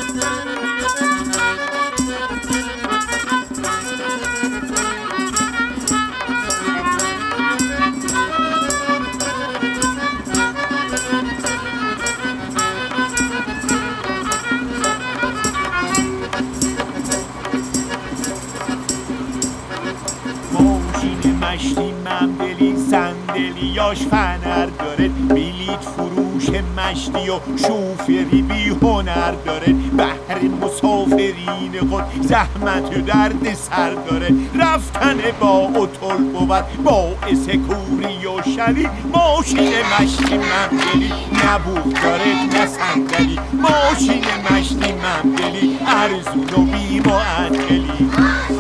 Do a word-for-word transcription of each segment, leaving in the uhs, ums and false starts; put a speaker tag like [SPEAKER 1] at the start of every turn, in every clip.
[SPEAKER 1] مشتی ممدلی صندلیاش فنر داره، بلیط فروش مشتی و شوفری بی هنر داره. بهر مسافرین خود زحمت و درد سر داره، رفتن با اتول بود باعث کوری و شلی. ماشین مشتی ممدلی نبود داره نه صندلی، ماشین مشتی ممدلی ارزون و بی معطلی.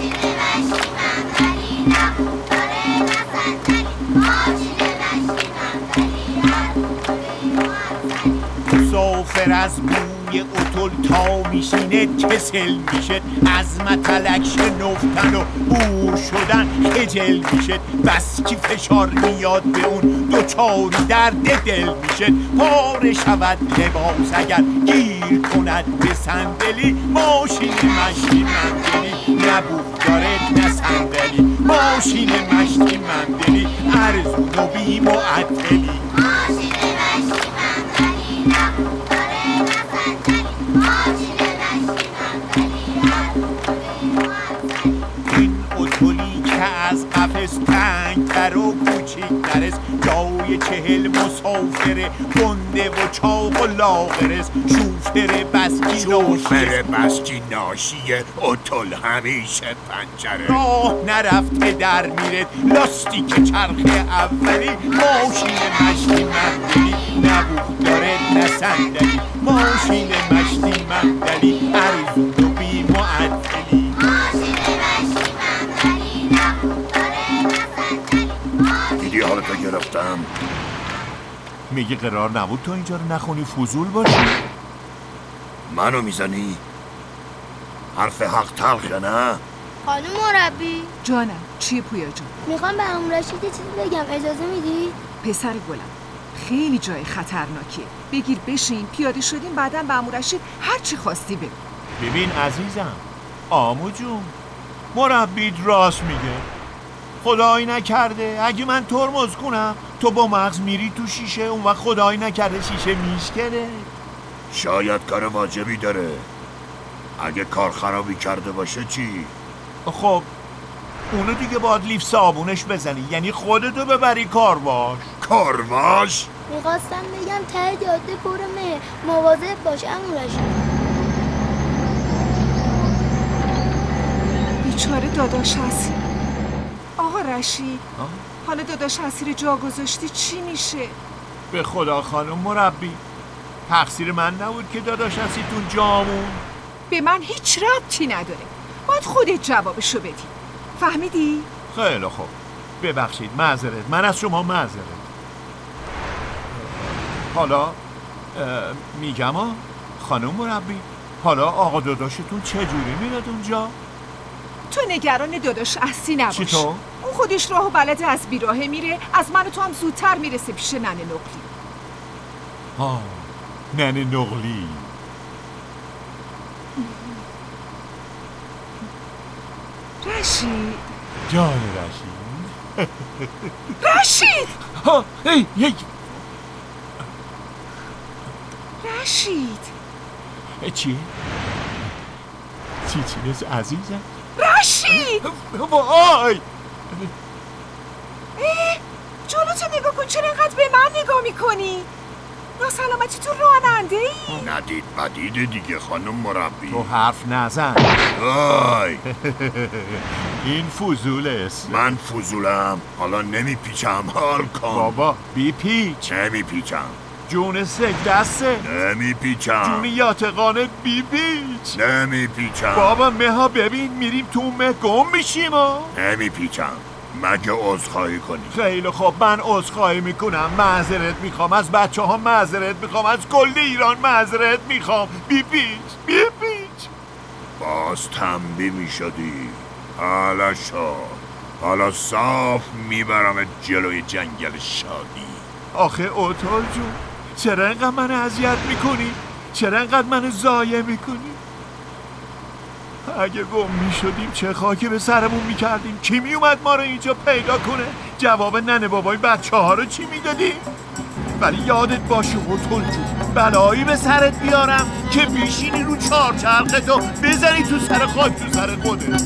[SPEAKER 1] مسافر از بوی اتول تا میشینه کسل میشه، از متلک شنفتن و بور شدن خجل میشه. بس کی فشار میاد به اون دوچاری درد دل میشه، پاره شود لباس اگر گیر کند به صندلی. ماشین مشتی ممدلی نبود داره نه صندلی، ماشین مشتی ممدلی ارزون و بی معطلی. این اتولی که از قفس تنگتر و کوچیک‌تر است، جای چهل مسافر گنده و چاق و لاغرست. شوفر بسکی
[SPEAKER 2] شوفر بسکی ناشیه، اتول همیشه پنچره.
[SPEAKER 1] راه نرفته در میره لاستیک چرخ اولی، ماشین مشتی ممدلی نبود داره نه صندلی، ماشین مشتی ممدلی ارزون و بی معطلی.
[SPEAKER 2] دیدی حالتو گرفتم؟
[SPEAKER 1] میگه قرار نبود تو اینجا رو نخونی فضول باشی؟
[SPEAKER 2] منو میزنی؟ حرف حق تلخه نه؟
[SPEAKER 3] خانم مربی
[SPEAKER 4] جانم چیه پویا جان؟
[SPEAKER 3] میخوام به عمو رشید یه چیزی بگم، اجازه میدی؟
[SPEAKER 4] پسر گلم خیلی جای خطرناکیه، بگیر بشین پیاده شدیم بعدم به عمو رشید هر چی خواستی بگو.
[SPEAKER 1] ببین عزیزم آمو جون، مربیت راست میگه. خدایی نکرده اگه من ترمز کنم تو با مغز میری تو شیشه، اون وقت خدایی نکرده شیشه میشکنه.
[SPEAKER 2] شاید کار واجبی داره، اگه کار خرابی کرده باشه چی؟
[SPEAKER 1] خب اونو دیگه باید لیف صابونش بزنی، یعنی خودتو ببری کارواش.
[SPEAKER 2] کارواش؟
[SPEAKER 3] میخواستم بگم ته جاده پر مه، مواظب باش عمو رشید.
[SPEAKER 4] بیچاره داداش اسیر. آقا رشید حالا داداش اسیر جا گذاشتی چی میشه؟
[SPEAKER 1] به خدا خانم مربی تقصیر من نبود که داداش اسیرتون جامون.
[SPEAKER 4] به من هیچ ربطی نداره، باید خودت جوابشو بدی، فهمیدی؟
[SPEAKER 1] خیلی خوب ببخشید، معذرت، من از شما معذرت. حالا میگم ها خانم مربی، حالا آقا داداشتون چجوری میرد اونجا؟
[SPEAKER 4] تو نگران داداش احسی نباش.
[SPEAKER 1] چطور؟
[SPEAKER 4] اون خودش راهو بلده از بیراهه میره، از من و تو هم زودتر میرسه پیش ننه نقلی.
[SPEAKER 1] ها ننه نقلی.
[SPEAKER 4] رشید
[SPEAKER 1] جان رشید.
[SPEAKER 4] رشید
[SPEAKER 1] ها هی هی
[SPEAKER 4] رشید
[SPEAKER 1] چیه؟ چی چی نیست عزیزم؟
[SPEAKER 4] رشید
[SPEAKER 1] وای
[SPEAKER 4] جلوتو نگاه کن، چرا اینقدر به من نگاه میکنی؟ ناسلامتی تو راننده ای؟
[SPEAKER 2] ندید بدیده دیگه خانم مربی.
[SPEAKER 1] تو حرف نزن.
[SPEAKER 2] وای
[SPEAKER 1] این فضول است.
[SPEAKER 2] من فضولم، حالا نمیپیچم، حال کن.
[SPEAKER 1] بابا بی پیچ.
[SPEAKER 2] نمیپیچم.
[SPEAKER 1] جون سگ دسته
[SPEAKER 2] نمیپیچم.
[SPEAKER 1] جون یاتقانه بی پیچ.
[SPEAKER 2] نمیپیچم.
[SPEAKER 1] بابا مها ببین میریم تو مه گم میشیم ها.
[SPEAKER 2] نمیپیچم مگه عذرخواهی کنی.
[SPEAKER 1] خیلی خوب من عذرخواهی میکنم، معذرت میخوام از بچه ها، معذرت میخوام از کل ایران، معذرت میخوام. بی پیچ بی پیچ.
[SPEAKER 2] باز تنبیه میشدی. حالا شد، حالا صاف میبرم جلوی جنگل شادی.
[SPEAKER 1] آخه اوتول جون چرا اینقدر من اذیت میکنی؟ چرا انقدر منو ضایع میکنی؟ اگه گم میشدیم چه خاکی به سرمون میکردیم؟ کی میومد ما رو اینجا پیدا کنه؟ جواب ننه بابای بچه ها رو چی میدادیم؟ ولی یادت باشه هتل جون، بلایی به سرت بیارم که بیشینی رو چهارچرخت و بزنی تو سر خاک تو سر خودت.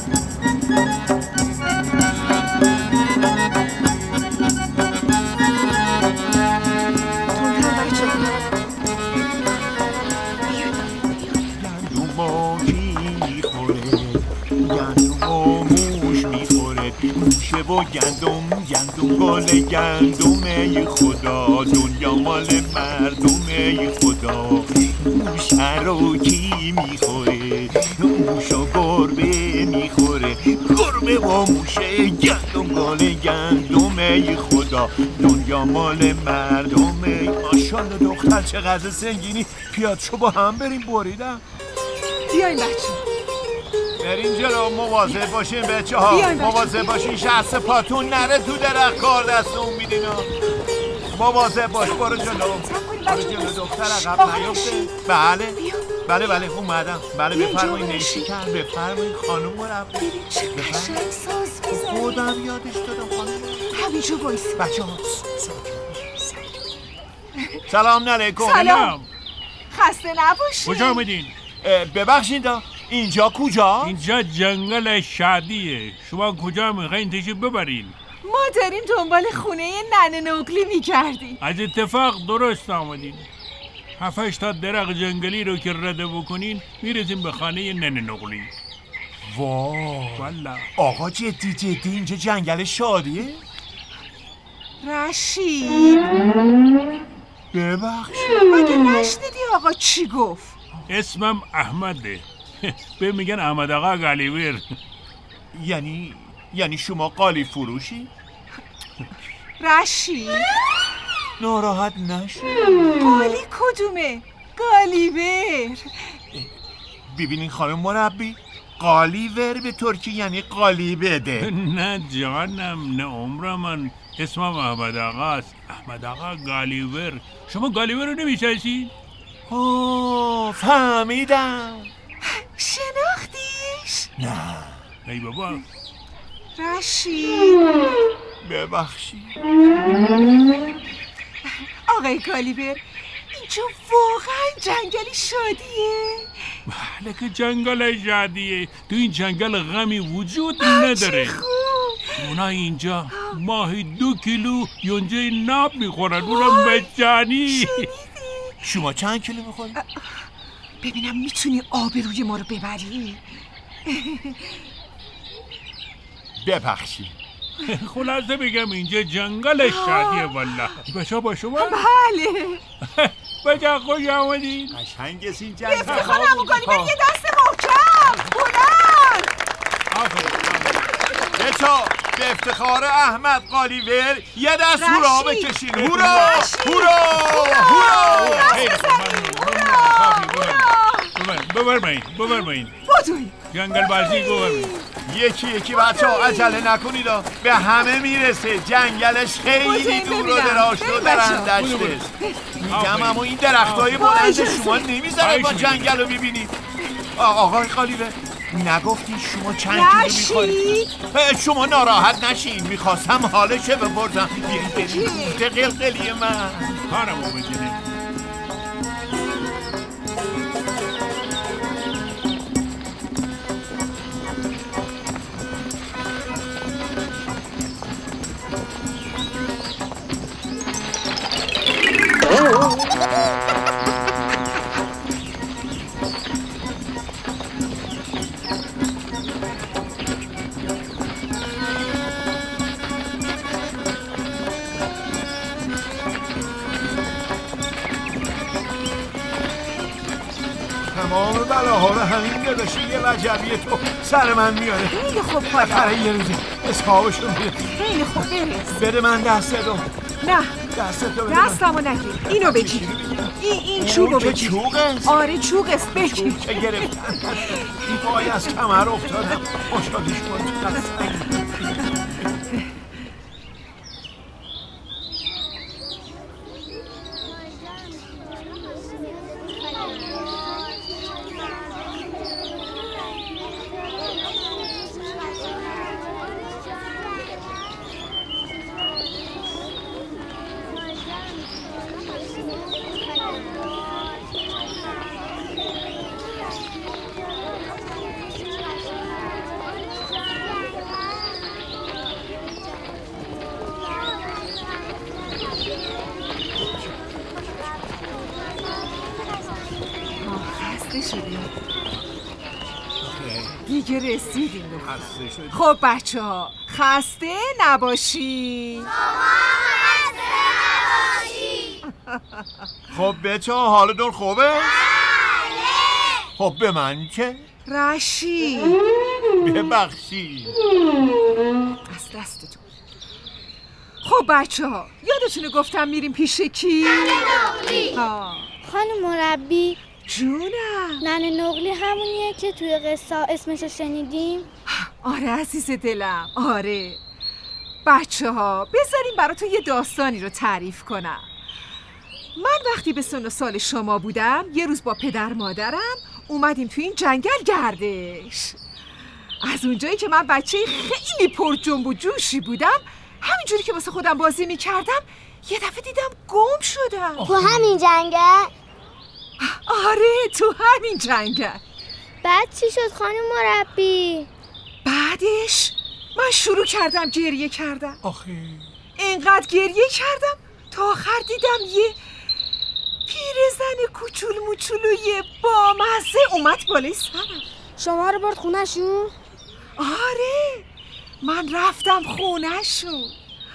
[SPEAKER 1] و گندم گندم گل گندم ای خدا، دنیا مال مردم ای خدا. موشه رو کی میخوره؟ موش و گربه میخوره، گربه و موشه. گندم گل گندم ای خدا، دنیا مال مردم ای. ماشاءالله دختر چقدر سنگینی. پیاد شو با هم بریم بریدم.
[SPEAKER 4] بیاین بچه
[SPEAKER 1] برین جلو، مواظب باشین بچه ها، مواظب باشین شخص پاتون نره تو درخت کار دستون میدین. مواظب باش، برو جلو برو جلو دختر عقب نیفته. بله بله بله اومدم. بله بفرمایید نیشکر، بفرمایید خانم مربی.
[SPEAKER 4] ببین چه قشنگ ساز میزنی.
[SPEAKER 1] خودم یادش دادم خانم.
[SPEAKER 4] همینجا وایسی
[SPEAKER 1] بچه ها. سلام علیکم.
[SPEAKER 4] سلام. خسته نباشید.
[SPEAKER 5] کجا آمدین؟
[SPEAKER 1] ببخشید اینجا کجا؟
[SPEAKER 5] اینجا جنگل شادیه. شما کجا میخواین تشریف ببرین؟
[SPEAKER 4] ما داریم دنبال خونه ننه نقلی میگردیم.
[SPEAKER 5] از اتفاق درست آمدین. هفتش تا درخت جنگلی رو که رده بکنین میرسیم به خانه ننه نقلی.
[SPEAKER 1] واه
[SPEAKER 5] والله
[SPEAKER 1] آقا جدی جدی اینجا جنگل شادیه؟
[SPEAKER 4] رشید
[SPEAKER 1] ببخشید
[SPEAKER 4] مگه نشنیدی آقا چی گفت؟
[SPEAKER 5] اسمم احمده. به میگن احمد آقا گالیور.
[SPEAKER 1] یعنی یعنی شما قالی فروشی؟
[SPEAKER 4] رشید
[SPEAKER 1] ناراحت نشو.
[SPEAKER 4] قالی کدومه؟ گالیور.
[SPEAKER 5] ببینین خانم مربی، قالیور به ترکی یعنی قالی بده. نه جانم، نه عمر من. اسمم احمد آقاست. احمد آقا گالیور. شما گالیور رو نمیشناسید؟
[SPEAKER 1] آه فهمیدم.
[SPEAKER 4] شناختیش؟
[SPEAKER 1] نه.
[SPEAKER 5] ای بابا.
[SPEAKER 4] رشید
[SPEAKER 1] ببخشید.
[SPEAKER 4] آقای گالیور، اینجا واقعا جنگلی شادیه؟
[SPEAKER 5] بله که جنگل شادیه. تو این جنگل غمی وجود نداره. اونای اینجا ماهی دو کیلو یونجه ناب میخورن، اونم مجانی.
[SPEAKER 1] شما چند کیلو میخوری؟
[SPEAKER 4] ببینم میتونی آبروی ما رو ببری؟
[SPEAKER 1] ببخشید.
[SPEAKER 5] خلاصه بگم اینجا جنگل شادیه والله. بچه با شما؟
[SPEAKER 4] بله.
[SPEAKER 5] بچه خوش آمدین.
[SPEAKER 1] قشنگ این جنگل.
[SPEAKER 4] افتخار همون گالیور یه دست محکم بلند.
[SPEAKER 1] بچه به افتخار احمد قالیور یه دست هورا بکشین. هورا هورا هورا.
[SPEAKER 5] ببرمین ببرمین
[SPEAKER 4] بدوی
[SPEAKER 5] جنگل بازی ببرمین.
[SPEAKER 1] یکی یکی بچه ها عجله نکنید، به همه میرسه. جنگلش خیلی دور و دراز و درندشته. میگم اما این درختای بلند شما نمیذاره با جنگل رو ببینید. آقای قالیور نگفتین شما چند کیلو میخورید؟ شما ناراحت نشین، میخواستم حالشه بپرسم. بیایید بریم گوشت قلقلی من.
[SPEAKER 5] کارمو بکنیم.
[SPEAKER 1] تمام بلاها رو همین داداشی یه وجبیه تو سر من میاره.
[SPEAKER 4] خیلی خوب پایا.
[SPEAKER 1] بخره یه روزی اصحابشون میره.
[SPEAKER 4] خیلی خوب برس.
[SPEAKER 1] بده من دسته دو.
[SPEAKER 4] نه
[SPEAKER 1] دستتو بده من.
[SPEAKER 4] دستمو نگیر. اینو بگیر. این این چوبو بگیر.
[SPEAKER 1] چوق است؟
[SPEAKER 4] آره چوق است، بگیر.
[SPEAKER 1] چوب که گرفتن. پای از کمر افتادم. خوشحالیش کن.
[SPEAKER 4] دیگه رسیدیم دختر.
[SPEAKER 5] خسته شدی؟
[SPEAKER 4] خب بچه ها خسته نباشین.
[SPEAKER 1] خب بچه ها حالتون خوبه؟ بله. خب به من چه؟
[SPEAKER 4] رشید
[SPEAKER 1] ببخشید.
[SPEAKER 4] از دستتون. خب بچه ها یادتونه گفتم میریم پیش کی؟
[SPEAKER 3] نقلی. خانم مربی
[SPEAKER 4] جونم.
[SPEAKER 3] ننه نقلی همونیه که توی قصه اسمشو شنیدیم؟
[SPEAKER 4] آره عزیز دلم آره. بچه ها بذاریم براتون یه داستانی رو تعریف کنم. من وقتی به سن و سال شما بودم یه روز با پدر مادرم اومدیم تو این جنگل گردش. از اونجایی که من بچه خیلی پر جنب و جوشی بودم همینجوری که واسه خودم بازی میکردم یه دفعه دیدم گم شدم.
[SPEAKER 3] تو همین جنگل؟
[SPEAKER 4] آره تو همین جنگل.
[SPEAKER 3] بعد چی شد خانم مربی؟
[SPEAKER 4] بعدش من شروع کردم گریه کردم.
[SPEAKER 1] آخه
[SPEAKER 4] اینقدر گریه کردم تا آخر دیدم یه پیرزن کوچول موچولوی با مزه اومد بالای سرم.
[SPEAKER 3] شما رو برد خونه‌شون؟
[SPEAKER 4] آره من رفتم خونه‌شون.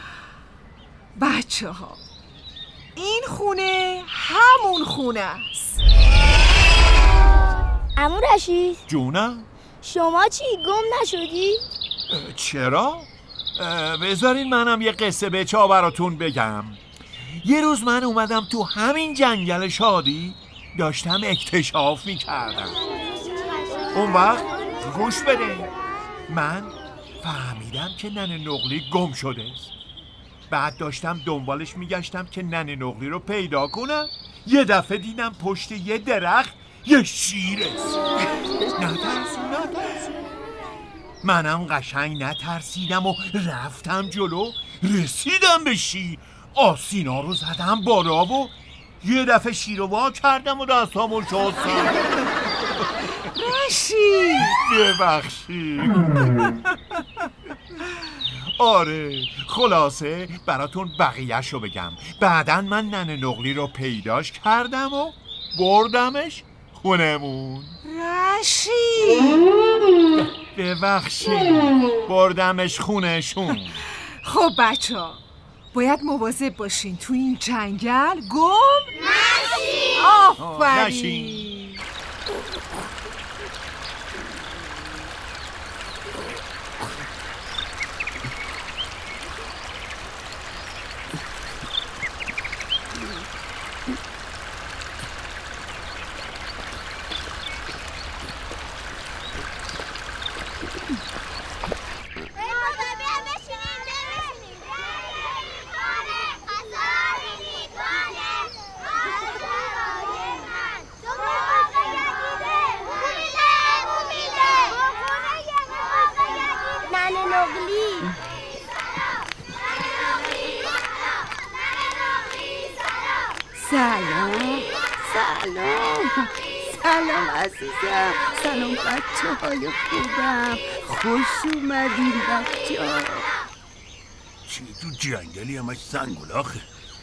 [SPEAKER 4] بچه ها این خونه همون خونه است.
[SPEAKER 3] عمو رشید
[SPEAKER 1] جونم؟
[SPEAKER 3] شما چی گم نشدی؟
[SPEAKER 1] چرا؟ بذارین منم یه قصه بچه ها براتون بگم. یه روز من اومدم تو همین جنگل شادی داشتم اکتشاف میکردم. اون وقت گوش بده من فهمیدم که ننه نقلی گم شده است. بعد داشتم دنبالش میگشتم که ننه نقلی رو پیدا کنم. یه دفعه دیدم پشت یه درخت یه شیر است. نترسون نترسون. منم قشنگ نترسیدم و رفتم جلو. رسیدم به شیر آسینا رو زدم بالا و یه دفعه شیر رو وا کردم و دستامو شستم.
[SPEAKER 4] رشید
[SPEAKER 1] ببخشید. آره خلاصه براتون بقیه‌شو رو بگم. بعدن من ننه نقلی رو پیداش کردم و بردمش خونمون.
[SPEAKER 4] رشید
[SPEAKER 1] ببخشید بردمش خونشون.
[SPEAKER 4] خب بچه ها باید مواظب باشین تو این جنگل گم
[SPEAKER 3] نشین.
[SPEAKER 4] آفرین.
[SPEAKER 6] سلام سلام سلام عزیزم. سلام بچه های خوبم. خوش اومدین بچه ها.
[SPEAKER 2] چی تو جنگلی همش زنگولاخه.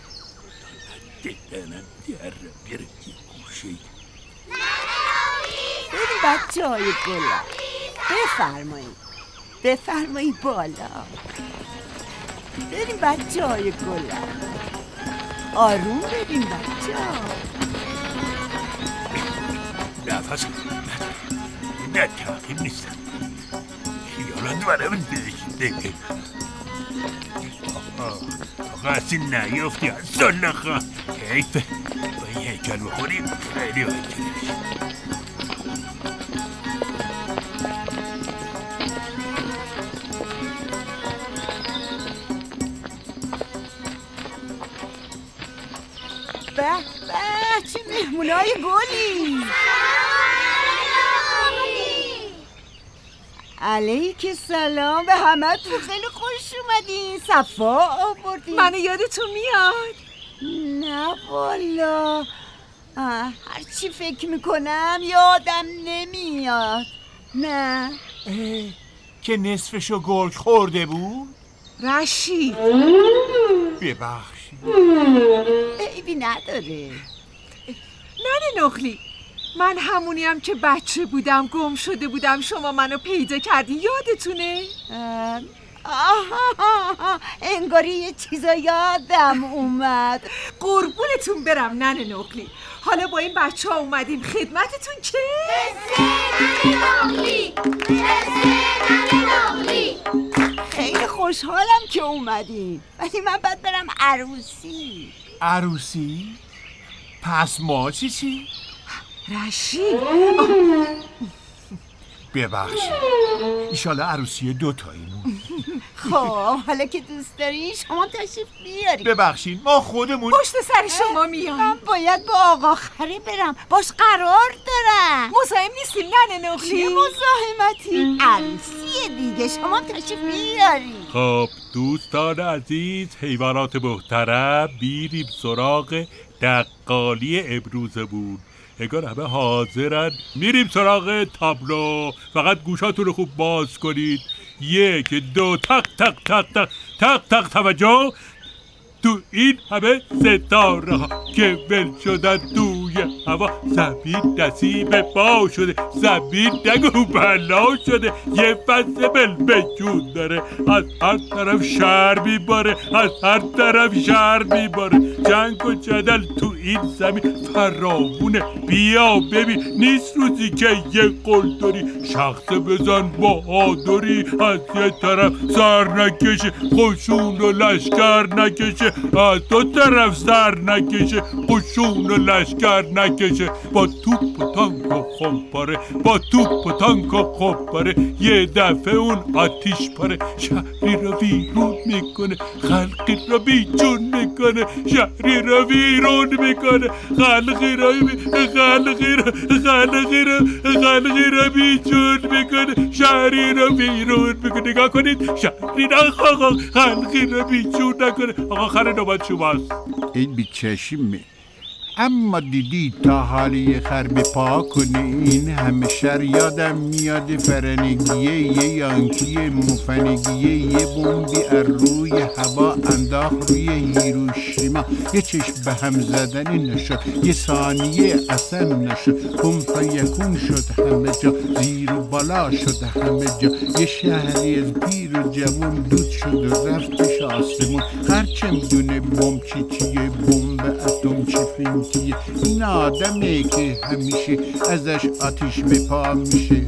[SPEAKER 2] دهنم در بیره یه گوشه.
[SPEAKER 6] بریم بچه های گلم بفرمایید بفرمایید بالا. بریم بچه های گلم آروم بریم بچه ها.
[SPEAKER 2] نفس نه تاقیم نیستم. خیالات برم داشته. آقا آقا اصلا نیافتی از سال نخواه. حیفه با این هیکل بخوریم خیلی هیکل
[SPEAKER 6] به به چه مهمونای گلی. علیک سلام به همه تو. خیلی خوش اومدین. صفا آوردین.
[SPEAKER 4] منو یادتون میاد؟
[SPEAKER 6] نه والا هر چی فکر میکنم یادم نمیاد. نه
[SPEAKER 1] که نصفشو گرگ خورده بود.
[SPEAKER 4] رشید
[SPEAKER 1] ببخشید.
[SPEAKER 6] عیبی نداره.
[SPEAKER 4] ننه نقلی من همونیم که بچه بودم گم شده بودم، شما منو پیدا کردی، یادتونه؟
[SPEAKER 6] آها، انگاری یه چیزا یادم اومد.
[SPEAKER 4] قربونتون برم ننه نقلی. حالا با این بچه ها اومدیم خدمتتون که
[SPEAKER 6] خیلی خوشحالم که اومدیم، ولی من باید برم عروسی.
[SPEAKER 1] عروسی؟ پس ما چی چی؟
[SPEAKER 4] رشید
[SPEAKER 1] ببخشید، ایشالا عروسی دوتاییمون.
[SPEAKER 6] خب حالا که دوست داری شما تشریف بیاری.
[SPEAKER 1] ببخشید ما خودمون
[SPEAKER 4] پشت سر شما میام.
[SPEAKER 6] من باید با آقا خره برم، باش قرار دارم.
[SPEAKER 4] مزاحم نیستی ننه نقلی؟
[SPEAKER 6] چه مزاحمتی؟ عروسی دیگه، شما تشریف بیاری.
[SPEAKER 2] خب دوستان عزیز، حیوانات محترم، بیریم سراغ دقالی ابروزه بود. اگر همه حاضرن میریم سراغ تابلو. فقط گوشاتون رو خوب باز کنید. یک دو تق تق تق تق تق تق توجه. تو این همه ستاره ها که ول شدن توی هوا، زمین نصیب ما شده، زمین نگو بلا شده. یه فصل بلبجون داره، از هر طرف شر میباره، از هر طرف شر میباره. جنگ و جدل تو این زمین فراوونه. بیا ببین نیست روزی که یه قول داری شخص بزن بهادری، از یه طرف سر نکشه خشون و لشکر نکشه، از دو طرف سر نکشه قشون و لشکر نکشه. با توپ و تانک و خمپاره، با توپ و تانک و خمپاره، یه دفعه اون آتیش پاره. شهری را ویرون میکنه، خلقی را بیجون میکنه. شهری را ویرون میکنه، خلقی را خلقی را خلقی را خلقی را بیجون میکنه. شهری را ویرون میکنه. نگاه کنید، شهری را خلقی را بیجون نکنه. آقا خره نوبت شماست.
[SPEAKER 5] این بیچشیمه، اما دیدی تا حالی خر به پا کنه. این همه شر یادم میاد فرنگیه یه یانکی مفنگیه، یه بومبی از روی هوا انداخت روی هیروشیما. یه چشم به هم زدنی نشد، یه ثانیه اصلا نشد. کن فیکون شد همه جا، زیر و بالا شد همه جا. یه شهری از پیر و جوان دود شد و رفتش آسمون. هرچه میدونه بوم چی چیه، بومب اتم چی فینکیه. این آدمه که همیشه ازش آتیش به پا میشه.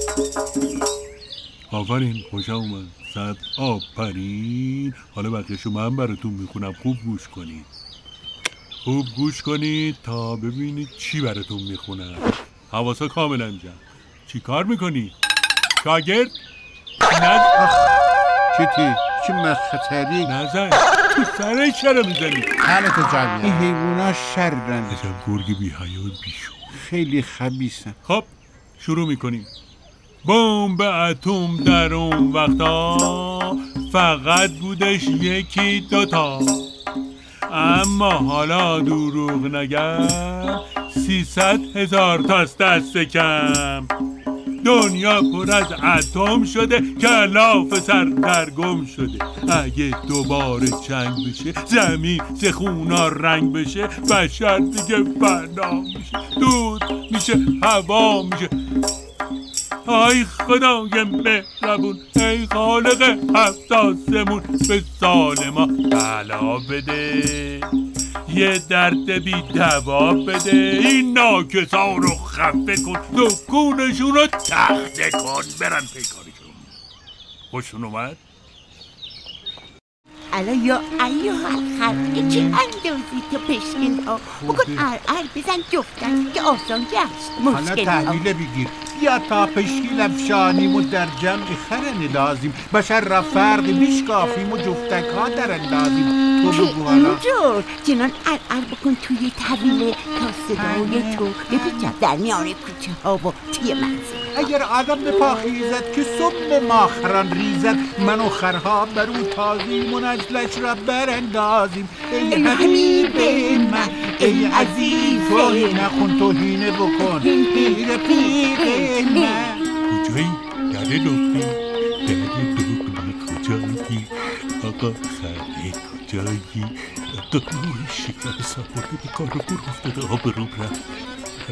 [SPEAKER 2] آفرین، خوشم اومد. صد آفرین. حالا بقیه‌شو من براتون میخونم، خوب گوش کنید. خوب گوش کنید تا ببینید چی براتون میخونم. حواسا کاملا جمع. چی کار میکنی؟ شاگرد؟ نزن.
[SPEAKER 5] چطی؟ چه مخطری؟
[SPEAKER 2] نزن. تو سرش چرا میزنی؟
[SPEAKER 5] حالتو جمعیه. این حیوونا شرن،
[SPEAKER 2] ازم گرگ بی حیا بیشو،
[SPEAKER 5] خیلی خبیثن.
[SPEAKER 2] خب شروع میکنیم. بمب اتم در اون وقتا فقط بودش یکی دوتا، اما حالا دروغ نگم سیصد هزار تاست دست کم. دنیا پر از اتم شده، کلاف سر در گم شده. اگه دوباره جنگ بشه، زمین زخونا رنگ بشه، بشر دیگه فنا میشه، دود میشه، هوا میشه. ای خدای مهربون، ای خالق هفت آسمون، به سال ما بلا بده، یه درد بی دوا بده. این ناکسا رو خفه کن، دکونشون رو تخته کن، برن پیکارشون. خوشون اومد؟
[SPEAKER 7] الا یا ایوه الخلق، چه اندازی تو پشکل ها، بکن ار ار بزن جفتن که آسان گشت
[SPEAKER 5] حالا
[SPEAKER 7] مشکل ها.
[SPEAKER 5] تحویل بگیر، یا تا پشکیل افشانیم و در جمع خر ندازیم. بشر را فرق بیشکافیم و جفتک ها در اندازیم. تو بگو حالا.
[SPEAKER 7] اینجور چنان ار ار بکن توی طویله تا صدای تو بپیچد در میان کوچه ها و توی منزل.
[SPEAKER 5] اگر آدم به پا خیزد که صبح ماخران ریزد، من و خرها برو تازیم و نجلش را براندازیم. ای حبیب من، ای عزیز، وای نخون توهینه بکن، پیر پیر من.
[SPEAKER 2] کجایی؟ دره نقلی، دره نقلی کجایی؟ آقا خره کجایی؟ دکتر شکر سواره به کار رو بر افتاده، آبروم رفت.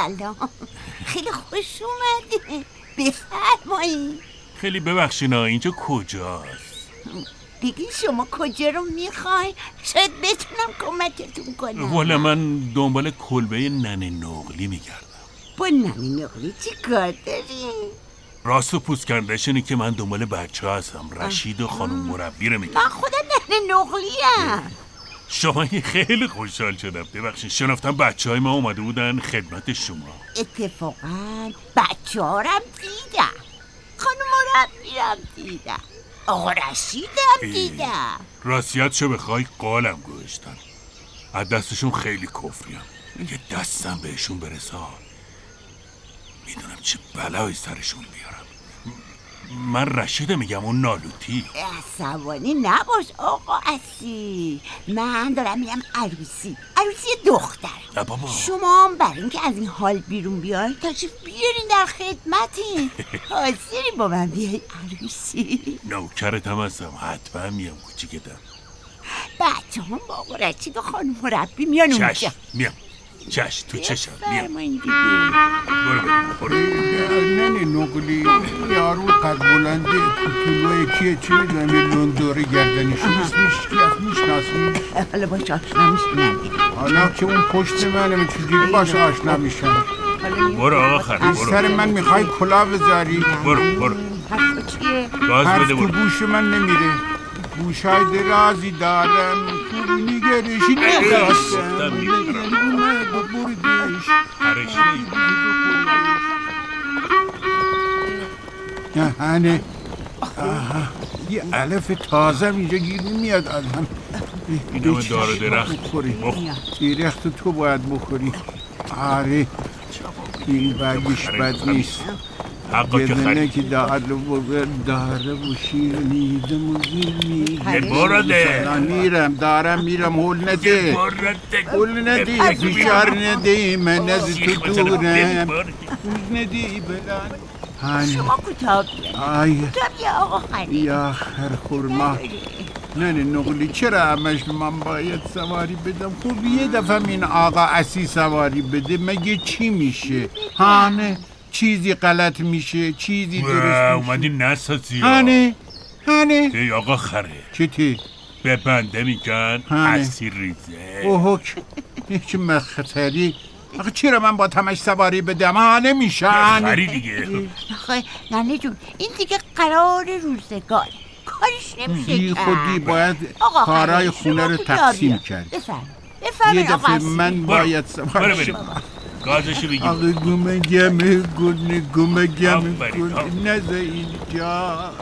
[SPEAKER 7] سلام، خیلی خوش اومدی. بفرمایید.
[SPEAKER 2] خیلی ببخشین، اینجا کجاست؟
[SPEAKER 7] بگین شما کجا رو میخوای؟ شاید بتونم کمکتون کنم.
[SPEAKER 2] والا من دنبال کلبه ننه نقلی میگردم.
[SPEAKER 7] با ننه نقلی چی کار داری؟
[SPEAKER 2] راست و پوسکندشونه که من دنبال بچه هستم. رشید و خانم مربی رو میگم.
[SPEAKER 7] من خودم ننه نقلیم.
[SPEAKER 2] شما خیلی خوشحال شدم. ببخشید شنفتم بچه های ما اومده بودن خدمت شما.
[SPEAKER 7] اتفاقا بچه ها رم دیدم، خانم مربی رم دیدم، آقا رشیدم دیدم.
[SPEAKER 2] راستیت شو بخوای قالم گوشتن. از دستشون خیلی کفریم. یه دستم بهشون برسه میدونم چه بلایی سرشون بیارم. من رشید میگم، اون نالوتی.
[SPEAKER 7] عصبانی نباش آقا اصیل، من دارم میرم عروسی، عروسی دخترم.
[SPEAKER 2] بابا
[SPEAKER 7] شما هم برای اینکه از این حال بیرون بیاین تشریف بیارین در خدمتین. حاضری با من بیای عروسی؟
[SPEAKER 2] نوکرت هم هستم، حتما میام کوچیکتم.
[SPEAKER 7] بچه هم با آقا رشید و خانم مربی میان اونجا.
[SPEAKER 2] چشم میام، چشم تو چشم میام.
[SPEAKER 7] فرمایین دیگه.
[SPEAKER 2] برو برو.
[SPEAKER 8] ننه نقلی یارو قد بلنده کوتولوی کیه، چی میدونم یه لندوره گردنیشون اسمش کی هست میشناسی؟
[SPEAKER 7] حالا باش آشنا میشنم.
[SPEAKER 8] حالا که اون پشت منه من چجوری باش آشنا میشن؟
[SPEAKER 2] برو آقا خرید برو.
[SPEAKER 8] از سر من میخوای کلاه بذاری؟
[SPEAKER 2] برو برو.
[SPEAKER 7] حرف چیه؟
[SPEAKER 2] گاز
[SPEAKER 8] حرف
[SPEAKER 2] بده
[SPEAKER 8] تو
[SPEAKER 2] برو.
[SPEAKER 8] گوش من نمیره. گوشای درازی دارم نگرشی نخواستم
[SPEAKER 2] گفتم میبرم.
[SPEAKER 8] اومد و بردش.
[SPEAKER 2] هرشی
[SPEAKER 8] هنه یه علف تازه اینجا گیر میاد آدم.
[SPEAKER 2] اینو دار درخت
[SPEAKER 8] بخوری. درخت تو باید بخوری. آره این برگش بد نیست.
[SPEAKER 2] حقا که
[SPEAKER 8] بدنه
[SPEAKER 2] خرید.
[SPEAKER 8] که داره و داره و شیر نیدم و زیر
[SPEAKER 2] یه بارا ده.
[SPEAKER 8] میرم دارم میرم هول نده، هول نده، فشار نده، من از تو دورم، هول نده بلند. هنه
[SPEAKER 7] شما کوتاه بیاین.
[SPEAKER 8] آیه
[SPEAKER 7] کوتاه بیا آقا خرید.
[SPEAKER 8] یا خر خورما. نه نه نقلی چرا همش من باید سواری بدم؟ خب یه دفعه این آقا اسی سواری بده مگه چی میشه؟ هانه چیزی غلط میشه، چیزی درست میشه.
[SPEAKER 2] اومدی نسازی ها.
[SPEAKER 8] هانه هانه
[SPEAKER 2] ای آقا خره
[SPEAKER 8] چی تی؟
[SPEAKER 2] به بنده میگن
[SPEAKER 8] هانه.
[SPEAKER 2] اسیر ریزه.
[SPEAKER 8] اوهک چه مخطری. آخه چرا من با تمش سواری بدم؟ هانه میشن
[SPEAKER 2] خری دیگه.
[SPEAKER 7] آخه ننه جون این دیگه قرار روزگاره، کارش نمیشه
[SPEAKER 8] بی
[SPEAKER 7] کرد.
[SPEAKER 8] خودی باید
[SPEAKER 7] آقا
[SPEAKER 8] کارهای
[SPEAKER 7] خرید،
[SPEAKER 8] خونه
[SPEAKER 7] شما
[SPEAKER 8] رو
[SPEAKER 7] کوتاه
[SPEAKER 8] تقسیم
[SPEAKER 7] بیا.
[SPEAKER 8] کرد.
[SPEAKER 7] بفرم
[SPEAKER 8] یه
[SPEAKER 7] بفرمایید آقا
[SPEAKER 8] دفعه
[SPEAKER 7] اصیل.
[SPEAKER 8] من
[SPEAKER 2] برو.
[SPEAKER 8] باید
[SPEAKER 2] برو
[SPEAKER 8] سواری
[SPEAKER 2] بریم.
[SPEAKER 8] شم.
[SPEAKER 2] گازشو بگیم.
[SPEAKER 8] آقا گمه گمه گونه گمه گمه
[SPEAKER 2] آفرین،
[SPEAKER 8] گونه
[SPEAKER 2] آفرین.
[SPEAKER 8] نزه اینجا.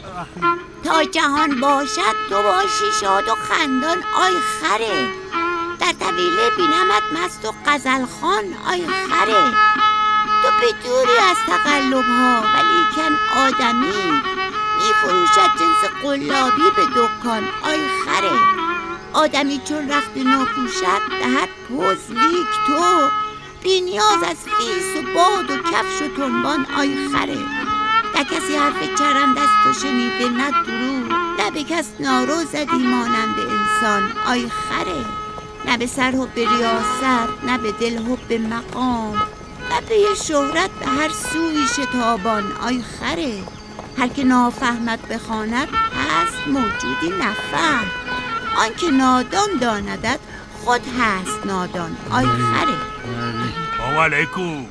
[SPEAKER 7] تا جهان باشد تو باشی شاد و خندان آی خره، در طویله بینمت مست و غزل خوان آی خره. تو به دوری از تقلب ها ولیکن آدمی، می فروشد جنس قلابی به دکان آی خره. آدمی چون رخت ناپوشد دهد پوز، لیک تو بی نیاز از فیس و باد و کفش و تنبان آی خره. نه کسی حرف چرند از تو شنیده نه دروغ، نه به کس نارو زدی مانند انسان آی خره. نه به سر حب ریاست، نه به دل حب مقام، نه به شهرت به هر سوی شتابان آی خره. هر که نافهمت بخواند هست موجودی نفهم، آن که نادان داندد خود هست نادان آی خره.
[SPEAKER 2] سلام علیکم.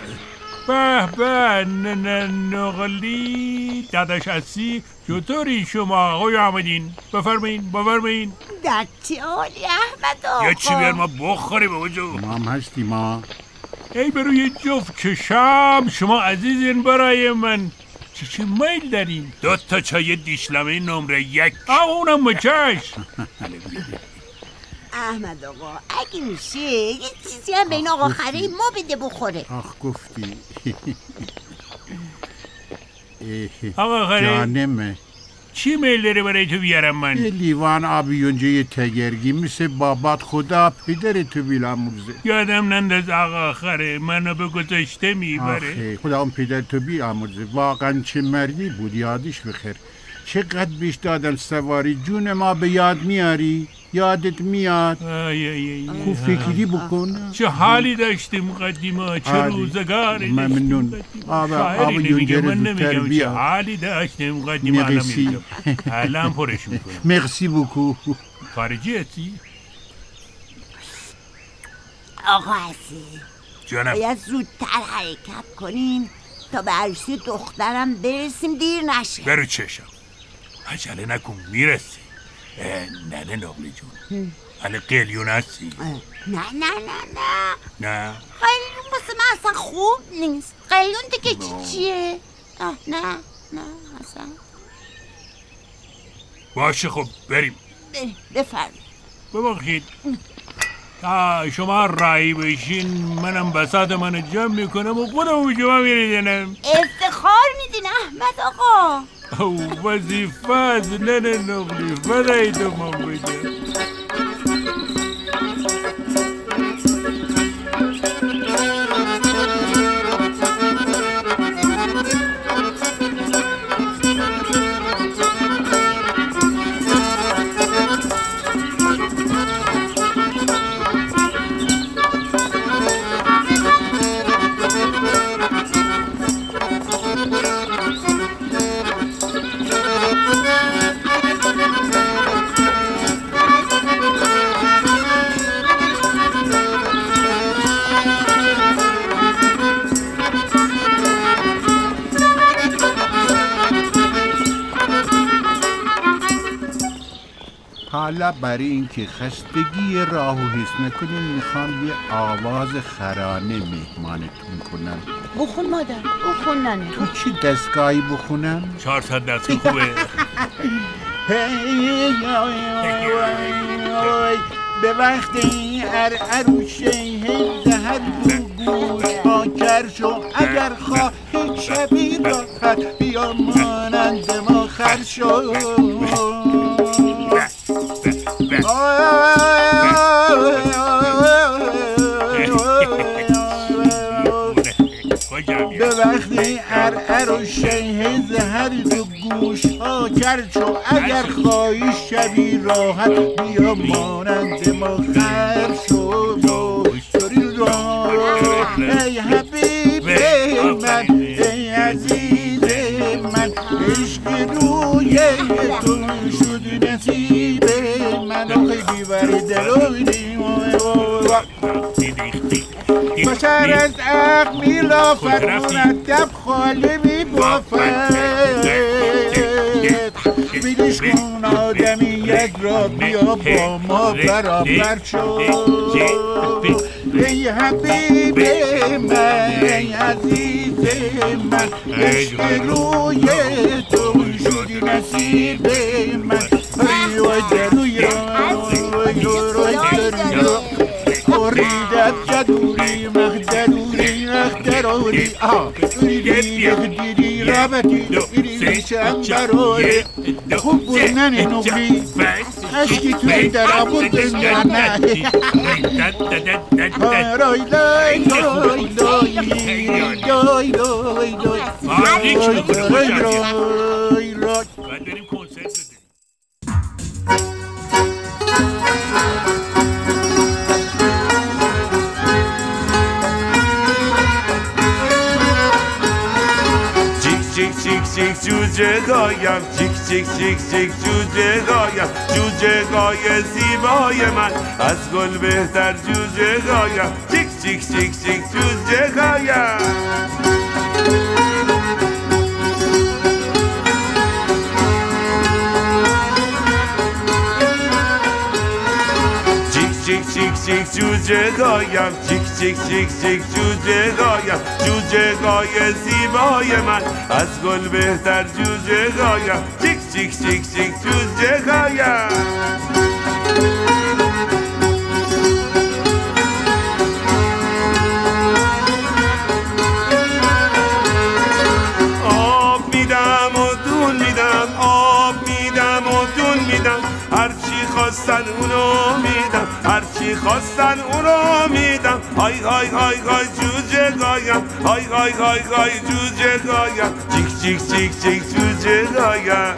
[SPEAKER 2] به به ننه نقلی داداش هستی؟ چطوری شما آقای احمدین؟ بفرمایین بفرمایین.
[SPEAKER 7] در چه حالی احمد آقا؟
[SPEAKER 2] یه چی بیار ما بخوریم بابا جو.
[SPEAKER 8] ما هم هستی ما.
[SPEAKER 2] ای برو یه جفت چشم، شما عزیزین برای من. چه چه میل دارین؟ دو تا چای دیشلمه نمره یک. آه اونم مچش.
[SPEAKER 7] احمد آقا اگه میشه یه چیزی هم به این آقا خره ما بده بخوره.
[SPEAKER 8] آخ گفتی.
[SPEAKER 2] آقا خره
[SPEAKER 8] جانمه
[SPEAKER 2] چی میل داره برای تو بیارم من؟
[SPEAKER 8] یه لیوان آبی یونجه یه تگرگی مثل بابات خدا پدر تو بیامرزه.
[SPEAKER 2] یادم ننداز آقا خره منو به گذاشته میبره.
[SPEAKER 8] آخه خدا اون پدر تو بیامرزه. واقعا چه مردی بود، یادش بخیر. چقدر بیش دادن سواری جون ما به یاد میاری؟ یادت میاد؟ خوب فکری بکن.
[SPEAKER 2] چه حالی داشتیم قدیما، چه روزگاری داشتیم.
[SPEAKER 8] ممنون. آب آب یونجه رو زودتر بیا.
[SPEAKER 2] چه حالی داشتیم قدیما.
[SPEAKER 8] مرسی.
[SPEAKER 2] الان پرش میکنم.
[SPEAKER 8] مرسی بکو.
[SPEAKER 2] خارجی هستی؟
[SPEAKER 7] آقا عزیز
[SPEAKER 2] جانم.
[SPEAKER 7] باید زودتر حرکت کنیم تا به عروسی دخترم برسیم، دیر نشه.
[SPEAKER 2] برو چشم، عجله نکن میرسی. ننه نقلی جون، حالا قلیون هستی؟
[SPEAKER 7] نه نه نه نه
[SPEAKER 2] نه
[SPEAKER 7] قلیون واسه من اصلا خوب نیست. قلیون دیگه چی چیه؟ نه نه اصلا.
[SPEAKER 2] باشه خب بریم.
[SPEAKER 7] بریم بفرمایید.
[SPEAKER 2] ببخشید تا شما رایی بشین منم بساط من جمع میکنم و خودم به شما میریدنم.
[SPEAKER 7] افتخار میدین احمد آقا.
[SPEAKER 2] او وظیفه از ننه نقلی فدای تو من بگم.
[SPEAKER 8] حالا برای اینکه خستگی راهو حس نکنین میخوام یه آواز خرانه مهمانتون کنم.
[SPEAKER 7] بخون مادر بخون ننه.
[SPEAKER 8] تو چی دستگاهی بخونم؟
[SPEAKER 2] چهارصد دست خوبه.
[SPEAKER 8] به وقت این عروشه زهر گوش ها کر شو اگر خواهی شبی راحت بیا مانند ما خر شو. به وقتی ارعر و شیه زهر دو گوش ها کرد شو اگر خواهی شبی راحت بیا مانند ما خر شو. ای حبیب من ای عزیز من عشق روی تو شد نصیب من و خیلی برده روی بشر از عقل می لافت مرتب خاله می بافت بیدش کن آدمیت را بیا با ما برابر شو. ای حبیب من ای عزیز من عشق روی تو شدی نصیب من. ای وای دروی ریدت جدوری مخدروری مخدروری آه ریدی مخدیری رابطی ریدی شنبروری خوب بود ننه نقلی اشکی توی در آبود دنیا نه. رای لای لای لای لای لای لای لای لای.
[SPEAKER 2] باید بریم کنسرت بزنیم.
[SPEAKER 9] چیک چیک چیک جوجه گایم چیک چیک چیک چیک جوجه گایم جوجه گای زیبای من از گل بهتر جوجه گایم چیک چیک چیک چیک جوجه گایم. چیک چیک چیک جوجه گایم چیک چیک چیک چیک جوجه گایم جوجه گای زیبای من از گل بهتر جوجه گایم چیک چیک چیک چیک جوجه گایم. آب میدم و دون میدم آب میدم و دون میدم هرچی خواست خواستن اونو میدم، هرچی خواستن اونو میدم. های های های های جوجه گایم، های های های های جوجه گایم، چیک چیک چیک چیک جوجه گایم.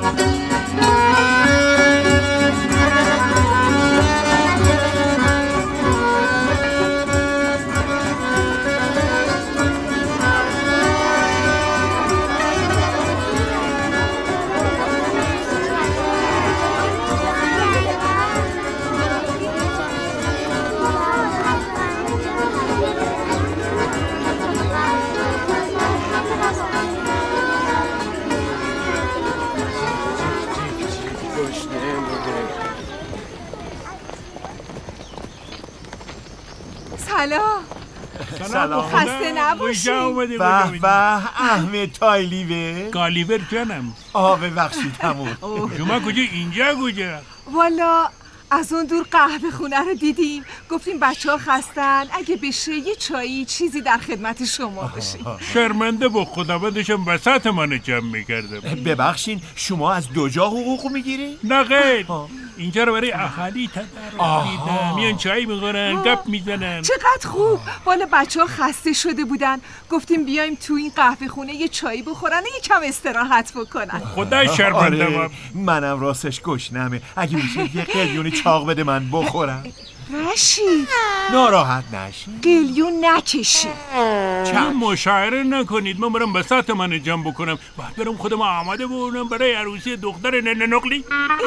[SPEAKER 4] سلام.
[SPEAKER 2] سلام.
[SPEAKER 4] خسته نباشی.
[SPEAKER 1] به به احمد تایلیوه.
[SPEAKER 2] گالیور جانم.
[SPEAKER 1] آه ببخشید همون.
[SPEAKER 2] شما کجا؟ اینجا کجا؟
[SPEAKER 4] والا از اون دور قهوه خونه رو دیدیم، گفتیم بچه ها خستن، اگه بشه یه چایی چیزی در خدمت شما باشیم.
[SPEAKER 2] شرمنده با خدا بدشم وسط من جمع میکردم.
[SPEAKER 1] ببخشین شما از دو جا حقوق میگیری؟
[SPEAKER 2] نه غیر، اینجا رو برای اهالی تدارک دیدم، میان چای میخورن، گپ میزنن.
[SPEAKER 4] چقدر خوب. والا بچه ها خسته شده بودن، گفتیم بیایم تو این قهوه خونه یه چایی بخورن و یکم استراحت بکنن.
[SPEAKER 2] خدا شرمنده.
[SPEAKER 1] آره، منم راستش گشنمه، اگه میشه یه قلیون چاق بده من بخورم.
[SPEAKER 4] رشید
[SPEAKER 1] ناراحت نشی،
[SPEAKER 4] قلیون نکشی.
[SPEAKER 2] چه مشاعره نکنید، من برم بساط من جمع بکنم، باید برم خودم آماده بونم برای عروسی دختر ننه نقلی.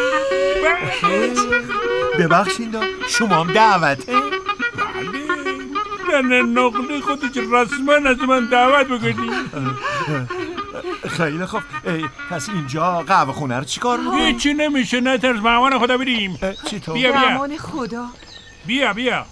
[SPEAKER 1] ببخشید شما هم دعوته؟
[SPEAKER 2] بله، ننه نقلی خودش رسما از من دعوت بکنی.
[SPEAKER 1] خیلی خوب، پس اینجا قهوه خونه رو چیکار می‌کنی؟
[SPEAKER 2] هیچی نمیشه، نترس، به امان خدا بریم.
[SPEAKER 1] چطور؟
[SPEAKER 2] بیا بیا.
[SPEAKER 4] به امان خدا.
[SPEAKER 2] بیا بیا.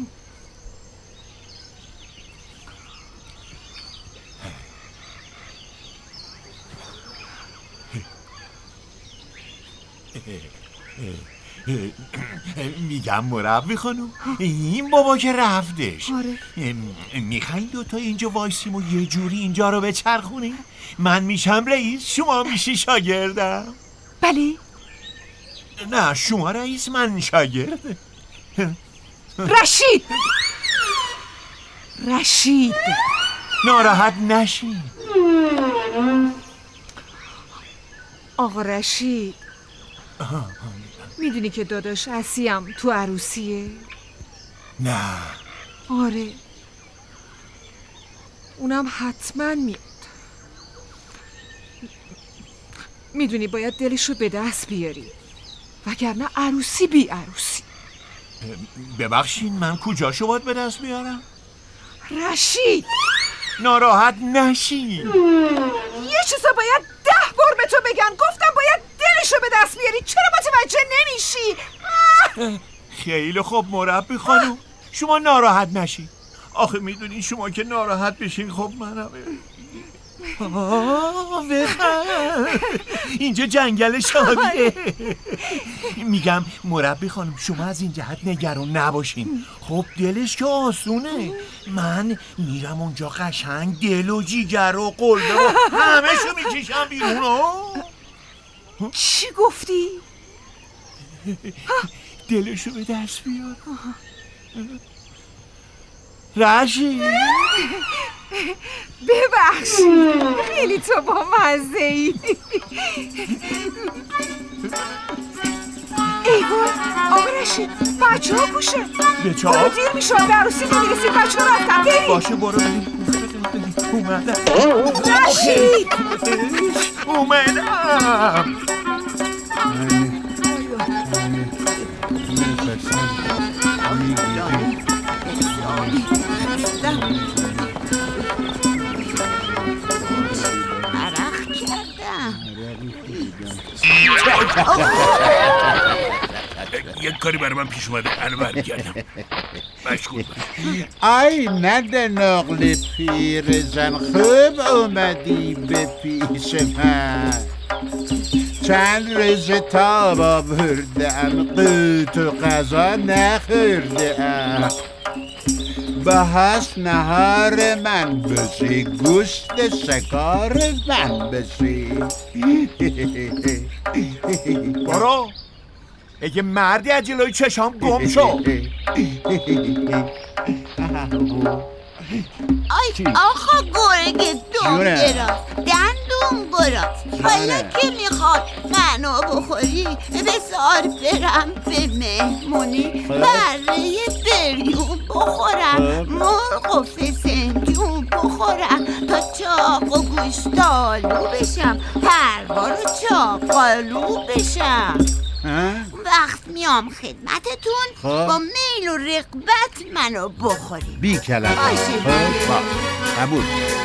[SPEAKER 1] میگم مربی خانم، این بابا که رفتش.
[SPEAKER 4] آره.
[SPEAKER 1] میخواین دوتا اینجا وایسیم و یه جوری اینجا رو بچرخونیم؟ من میشم رئیس، شما میشی شاگردم.
[SPEAKER 4] بله.
[SPEAKER 1] نه شما رئیس، من شاگرد.
[SPEAKER 4] رشید رشید
[SPEAKER 1] ناراحت نشین
[SPEAKER 4] آقا رشید. میدونی که داداش عصیم تو عروسیه؟
[SPEAKER 1] نه.
[SPEAKER 4] آره، اونم حتما میاد. میدونی باید دلشو به دست بیاری، وگرنه عروسی بی عروسی.
[SPEAKER 1] ببخشین من کجاشو باید به دست بیارم؟
[SPEAKER 4] رشید
[SPEAKER 1] ناراحت نشین.
[SPEAKER 4] یه چیزا باید ده بار به تو بگن، گفتم باید دلشو به دست بیاری، چرا متوجه نمیشی؟
[SPEAKER 1] خیلی خوب مربی خانم، شما ناراحت نشین. آخه میدونین شما که ناراحت بشین خب منم. آه بخند، اینجا جنگل شادیه. میگم مربی خانم شما از این جهت نگران نباشین. خب دلش که آسونه، من میرم اونجا قشنگ دل و جیگر و قلبه و همه شو میکشم بیرون.
[SPEAKER 4] چی گفتی؟
[SPEAKER 1] دلشو به دست بیار. رشید
[SPEAKER 4] ببخشید، خیلی تو با مزه ای. ایوان آقا رشید، بچه ها کوشه؟
[SPEAKER 1] بچه ها؟
[SPEAKER 4] برو دیر میشه، به عروسی نمیرسید، بچه ها رفتن. بریم.
[SPEAKER 1] باشه برو بریم. اومدم
[SPEAKER 4] رشید
[SPEAKER 1] اومدم.
[SPEAKER 2] یک کاری برای من پیش اومده، الان برمیگردم. مشغول
[SPEAKER 8] ای نده نقل پیرزن، خوب اومدی به پیش من. چند روز تاب آوردم، قوت و غذا نخوردم. به هست نهار من بسی، گوشت شکار من بسی.
[SPEAKER 1] برو اگه مردی از جلوی چشام گم شو.
[SPEAKER 7] آی آقا گرگ دم دراز دندون گراز، حالا که میخواد منو بخوری بذار برم به مهمونی، بره بریون بخورم، مرغ و فسنجون بخورم، تا چاق و گوشتالو بشم، پروا رو چاقالو بشم. وقت میام خدمتتون با میل و رغبت منو بخوریم.
[SPEAKER 8] بی کلمه باشه. قبول.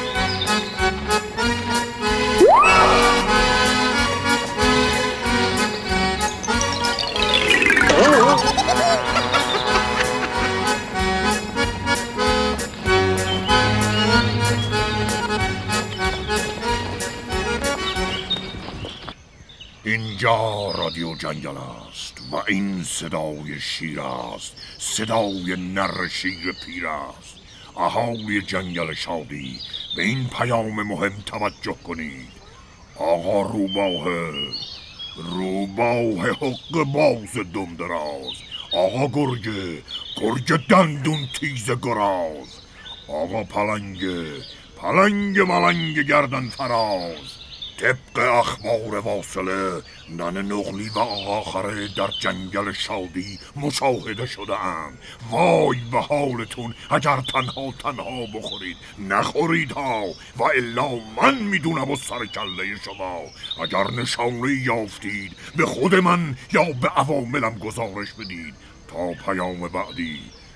[SPEAKER 10] اینجا رادیو جنگل است و این صدای شیر است، صدای نر شیر پیر است. اهالی جنگل شادی به این پیام مهم توجه کنید. آقا روباه روباه حق باز دم دراز، آقا گرگه گرگ دندون تیز گراز، آقا پلنگ پلنگ ملنگ گردن فراز. طبق اخبار واصله نن نقلی و آقا خره در جنگل شادی مشاهده شده اند. وای به حالتون اگر تنها تنها بخورید. نخورید ها و الا من میدونم و سر کله شما. اگر نشانه یافتید به خود من یا به عواملم گزارش بدید تا پیام بعدی.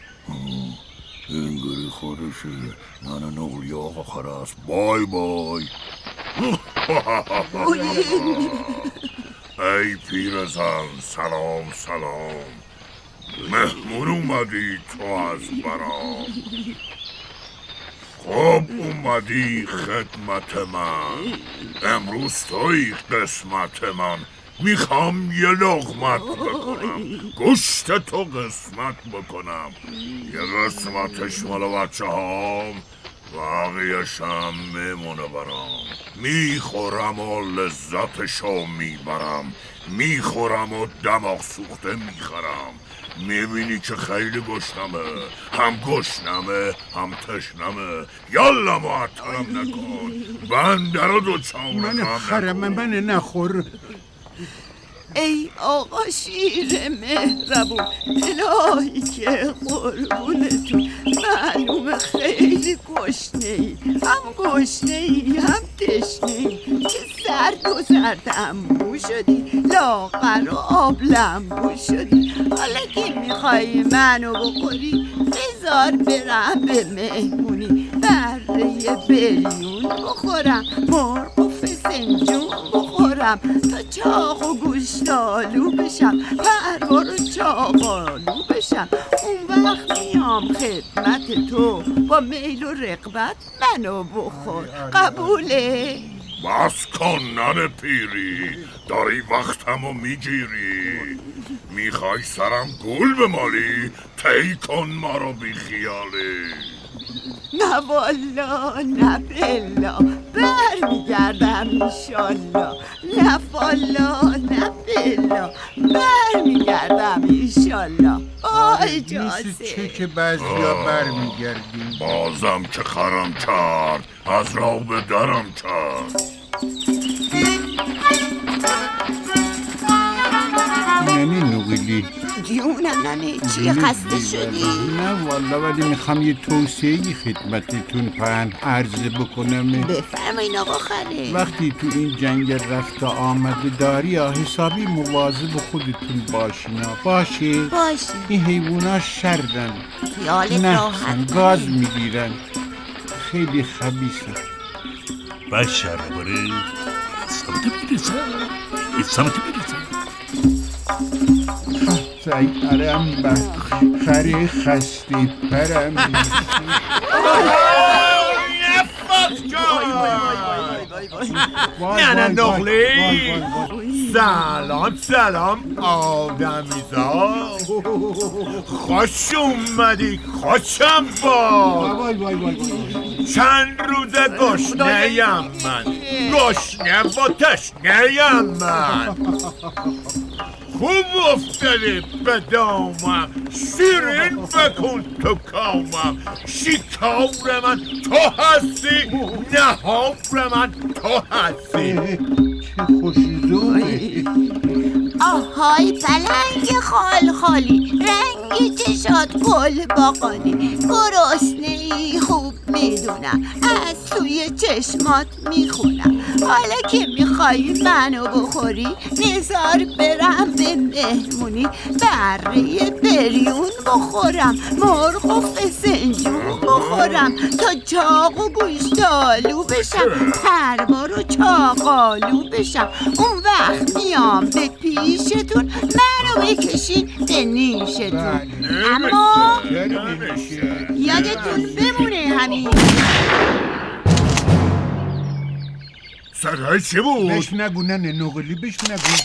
[SPEAKER 10] انگاری خودشه نن نقلی آقا خره است. بای بای. ای پیرزن سلام سلام، مهمون اومدی تو از برام. خب اومدی خدمت من، امروز توی قسمت من. میخوام یه لقمت بکنم، گوشت تو قسمت بکنم. یه قسمتش مال بچه هام، بقیه‌شم میمونه برام. میخورم و لذتشو میبرم، میخورم و دماغ سوخته میخرم. میبینی که خیلی گشنمه، هم گشنمه هم تشنمه. یالا معطلم نکن، بنده رو دو چاورم
[SPEAKER 8] من خرم من نخور.
[SPEAKER 6] ای آقا شیر مهربون، الهی که قربونتون. معلومه خیلی گشنه ای، هم گشنه ای هم تشنه ای. چه سرد و زردنبو شدی، لاغر و آب لنبو شدی. حالا که میخوای منو بخوری بذار برم به مهمونی، بره بریون بخورم، مرغ و فسنجون بخورم، تا چاق و گوشتالو بشم، پروا رو چاقالو بشم. اون وقت میام خدمت تو با میل و رغبت منو بخور. قبوله؟
[SPEAKER 10] بس کن ننه پیری، داری وقتمو میگیری. میخوای سرم گول بمالی؟ طی کن ما رو بی خیالی.
[SPEAKER 6] نه والا نه بلا، بر میگردم ایشالله. نه والا نه بلا، بر میگردم ایشالله. با اجازه.
[SPEAKER 8] چه که بعضی ها بر میگردیم.
[SPEAKER 10] بازم که خرم کرد از راه به درم کرد.
[SPEAKER 8] ننی نقلی
[SPEAKER 7] جونم ننه چی خسته شدی؟
[SPEAKER 8] نه والا، ولی میخوام یه توصیه‌ای خدمتتون پهن عرض بکنم.
[SPEAKER 7] بفرمایین آقا خره.
[SPEAKER 8] وقتی تو این جنگل رفت آمده داری یا حسابی مواظب خودتون باشینا. باشه؟
[SPEAKER 7] باشه.
[SPEAKER 8] این حیوونا شردن،
[SPEAKER 7] خیالت راحت،
[SPEAKER 8] گاز میگیرن، خیلی خبیثن.
[SPEAKER 2] باشه باره سمت میرسن، سمت میرسن.
[SPEAKER 8] سیارم بخری خستی پرم.
[SPEAKER 1] نه نه نقلی. سلام سلام آدمیزا، خوش اومدی، خوشم با. چند روزه گشنه‌ام من، گشنه و تشنه‌ام من. خوب افتاده به دامم، شیرین بکن تو کامم. شکار من تو هستی، نهار من تو هستی.
[SPEAKER 8] چه خوشیزونه.
[SPEAKER 7] آهای پلنگ خال خالی، رنگ چشات گل باقالی. گرسنه ای خوب میدونم، از توی چشمات میخونم. حالا که میخوای منو بخوری، نزار برم به مهمونی. بره بریون بخورم، مرغ و فسنجون بخورم. تا چاق و گوشتالو بشم، پربار و چاقالو بشم. اون وقت میام به پیشتون، منو بکشین به نیشتون. اما یادتون بمونه همین.
[SPEAKER 1] صدای چی بود؟
[SPEAKER 8] بهش نگو نه نه نقلی بهش نگو.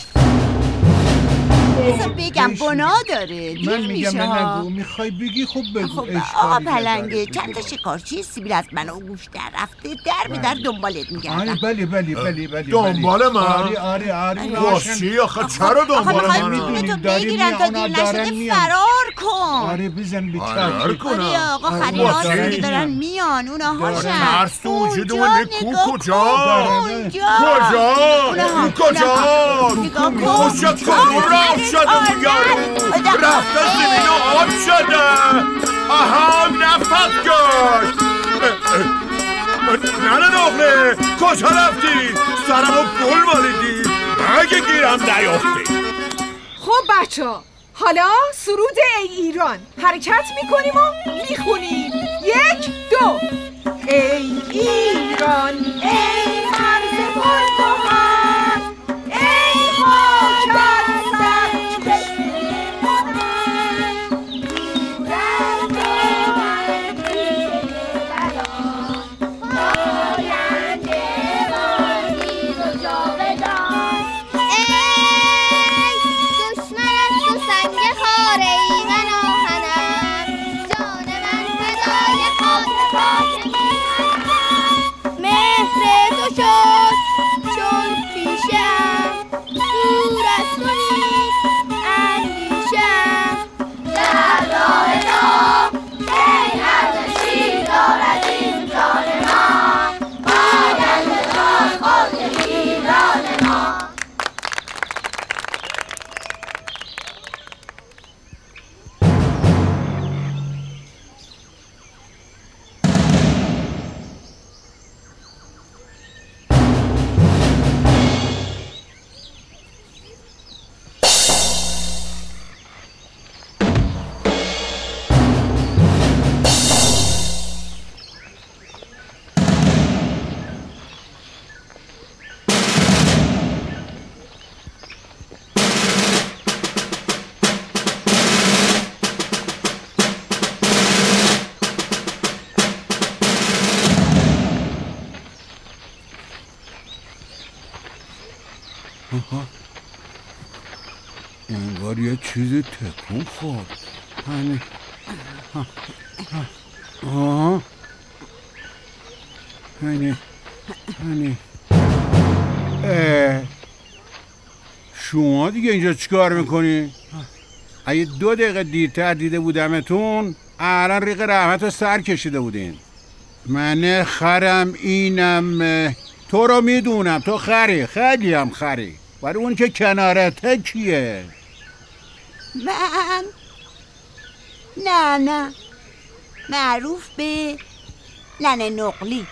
[SPEAKER 7] بذار بگم گناه داره.
[SPEAKER 8] من میگم نه نگو. میخوای بگی خب بگو.
[SPEAKER 7] خب آقا پلنگه، چند تا شکارچی سیبیل از من و گوش در رفته، در به در دنبالت میگردن.
[SPEAKER 8] آره بله بله بله بله.
[SPEAKER 1] دنبال من؟
[SPEAKER 8] آره آره آره.
[SPEAKER 1] واشی آخه چرا دنبال من؟
[SPEAKER 7] میدونی بگیرن تا دیر نشده فرار کن.
[SPEAKER 8] آره بزن به
[SPEAKER 1] فرار کنم.
[SPEAKER 7] آره آقا خریدار که دارن میان، اونا هاشن.
[SPEAKER 1] ترس تو وجود من. کو کجا؟
[SPEAKER 7] اونجا
[SPEAKER 1] کجا؟ کجا؟ خوشت کن رفت شده یارو، رفته زمین و آب شده. آها نفت گشت. ننه نقله کجا رفتی؟ سرمو گل مالیدی، اگه گیرم نیافتی.
[SPEAKER 4] خب بچه ها، حالا سرود ای ایران حرکت میکنیم و میخونیم. یک دو. ای ایران ای مرز پرگوهر، ای خاکت
[SPEAKER 8] انگار یه چیزی تکون خورد. هنی آها هنی هنی شما دیگه اینجا چیکار میکنی؟ اگه دو دقیقه دیرتر دیده بودمتون الان ریق رحمت رو سر کشیده بودین. من خرم اینم. تو رو میدونم تو خری، خیلی هم خری، ولی اون که کنارته کیه؟
[SPEAKER 7] من نه نه معروف به ننه نقلی،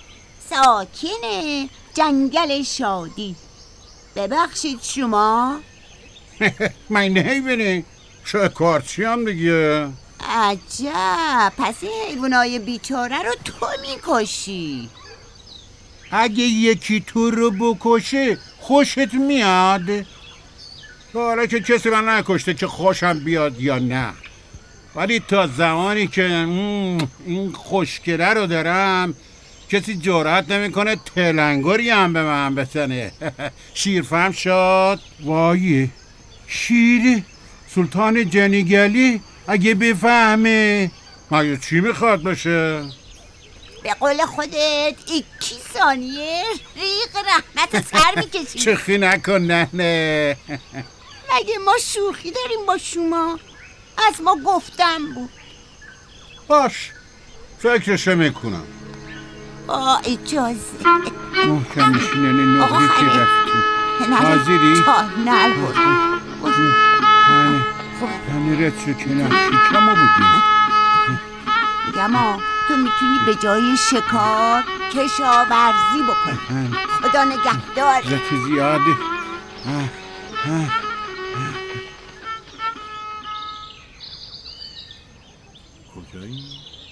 [SPEAKER 7] ساکن جنگل شادی. ببخشید شما؟
[SPEAKER 8] من نمیبینی شکارچی هم دیگه.
[SPEAKER 7] عجب، پس این حیوانای بیچاره رو تو میکشی؟
[SPEAKER 8] اگه یکی تو رو بکشه خوشت میاد؟ حالا که کسی من نکشته که خوشم بیاد یا نه، ولی تا زمانی که این خوشگله رو دارم کسی جرأت نمیکنه تلنگری هم به من بزنه. شیرفهم شد. وای شیر سلطان جنگلی اگه بفهمه مگه چی میخواد باشه؟
[SPEAKER 7] به قول خودت یکی ثانیه ریق رحمت سر میکشی.
[SPEAKER 8] چخی نکن نه نه.
[SPEAKER 7] مگه ما شوخی داریم با شما؟ از ما گفتم بود.
[SPEAKER 8] باش فکرشو میکنم.
[SPEAKER 7] با اجازه
[SPEAKER 8] محکم نشینن نقلی که رفتی. حاضری؟
[SPEAKER 7] نه بود
[SPEAKER 8] یعنی رد شو کنم شکمو بگیم.
[SPEAKER 7] میگم آه تو میتونی به جای شکار کشاورزی بکنی. خدا نگهدار.
[SPEAKER 8] زت زیاده.
[SPEAKER 2] کجایی؟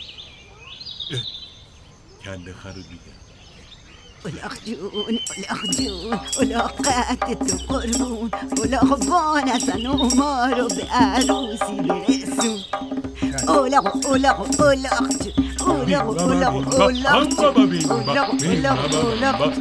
[SPEAKER 2] کنده خر رو دیگه.
[SPEAKER 6] اولاغ جون اولاغ جون اولاغ قد تو قربون اولاغ بانزن و ما رو به عروسی برسون. اولاغ اولاغ اولاغ جون اولاغ اولاغ اولاغ جون اولاغ اولاغ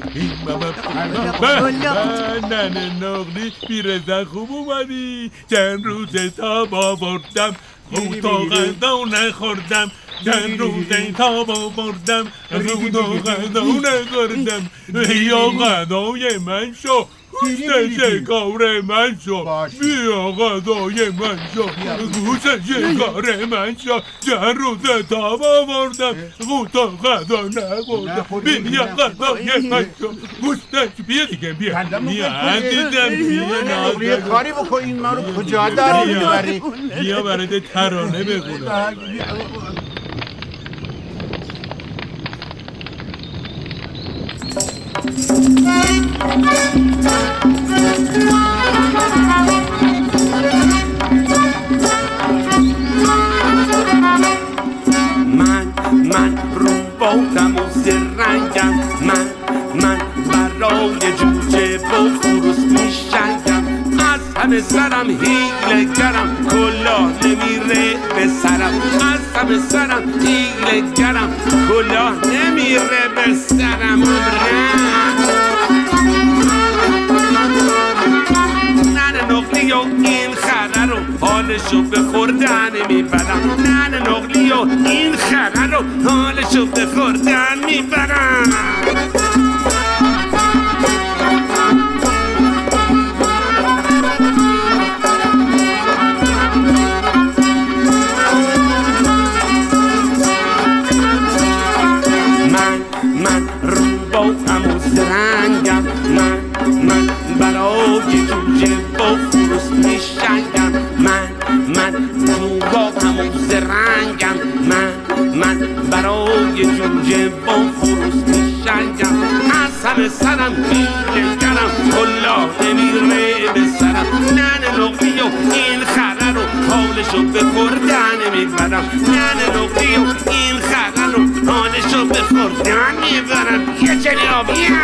[SPEAKER 6] اولاغ
[SPEAKER 2] ننه نقلی بیرزن خوب اومدی. چند روز تاب آوردم خود و غذا نخوردم. چند روز تاب آوردم خود و غذا نخوردم. بیا غذای من شو گوشت شکار من شو. بیا غذای من شو گوشت شکار من شو. چند روز تاب آوردم خود و غذا نخوردم. بیا غذای من شو گوشت. بیا دیگه بیا بیا عزیزم بیا.
[SPEAKER 8] یه کاری بکن این ما رو کجا داری میبری؟
[SPEAKER 2] بیا برات ترانه بخونم.
[SPEAKER 9] من من رو بادم و زرنگم. من من برای جوجه با خروس میشنگم. از همه سرم هیله گرم کلاه نمیره به سرم. از همه سرم هیله گرم کلاه نمیره به سرم. ننه نقلی و این خره رو حالشو به خوردن میبرم. ننه نقلی و این خره رو حالشو به خوردن میبرم. زرنگم. من من برای جوجه با خروس میشنگم. من من رو با همون زرنگم. من من برای جوجه با خروس میشنگم. از همه سرم هیله گرم کلاه نمیره به سرم. ننه نقلی و این خره رو حالشو به خوردن میبرم. ننه نقلی و این خره رو حالشو به خوردن میبرم. یه چنی آبیم.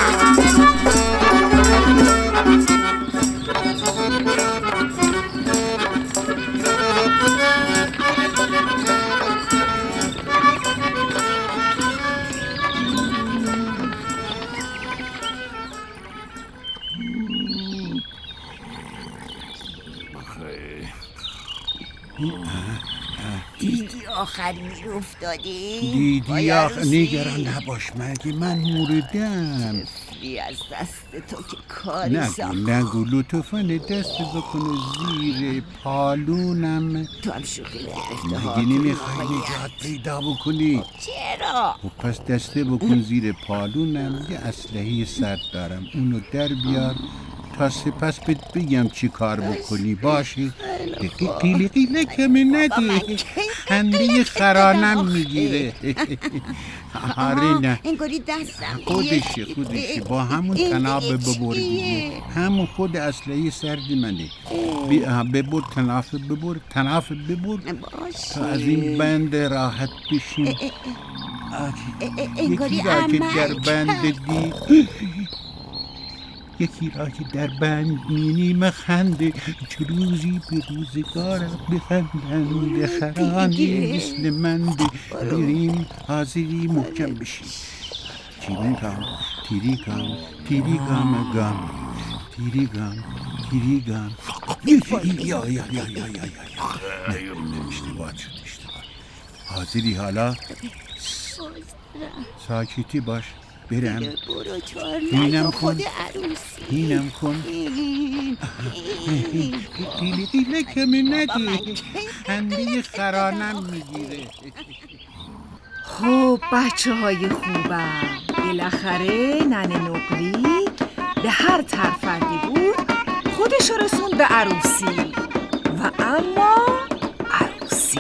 [SPEAKER 7] دیدی آخر می افتادی؟
[SPEAKER 8] دیدی آخر نگران نباش مگه من موردم.
[SPEAKER 7] تفلی از دست تو که کاری
[SPEAKER 8] نگو نگو لطفاً دست بکنه زیر پالونم.
[SPEAKER 7] تو هم شوخی گرفته
[SPEAKER 8] ها. مگه نمیخوای نجات پیدا بکنی؟
[SPEAKER 7] چرا؟
[SPEAKER 8] خب پس دسته بکن زیر پالونم. یه اسلحه سرد دارم اونو در بیار تا سپس بهت بگم چی کار بکنی. باشی قیلی قیله کمه نده. خنده خرانم میگیره. آره نه
[SPEAKER 7] انگاری دستم
[SPEAKER 8] خودشه خودشه با همون تناب ببر دیگه. همون خود اسلحه سردی منه. ببر تناف ببر تناف ببر تا از این بند راحت بشین. یکی را که در بند دی یکی را که در بند مینیم خنده. چه روزی به روزگارم بخندند خرانی مثل منده. بریم حاضری محکم بشیم. تیری گام تیری گام تیری گام گام تیری گام تیری گام. یا یا یا یا یا یا اشتباه شد اشتباه. حاضری حالا؟ ساکتی باش برم.
[SPEAKER 6] برو چار
[SPEAKER 8] اینم
[SPEAKER 6] خود
[SPEAKER 8] کن.
[SPEAKER 6] عروسی.
[SPEAKER 8] اینم کن.
[SPEAKER 6] این این
[SPEAKER 8] دیلی دیلی کمی ندی. خنده خرانم میگیره.
[SPEAKER 4] خب بچه های خوبم، بالاخره ننه نقلی به هر ترفندی بود خودش رسوند به عروسی. و اما عروسی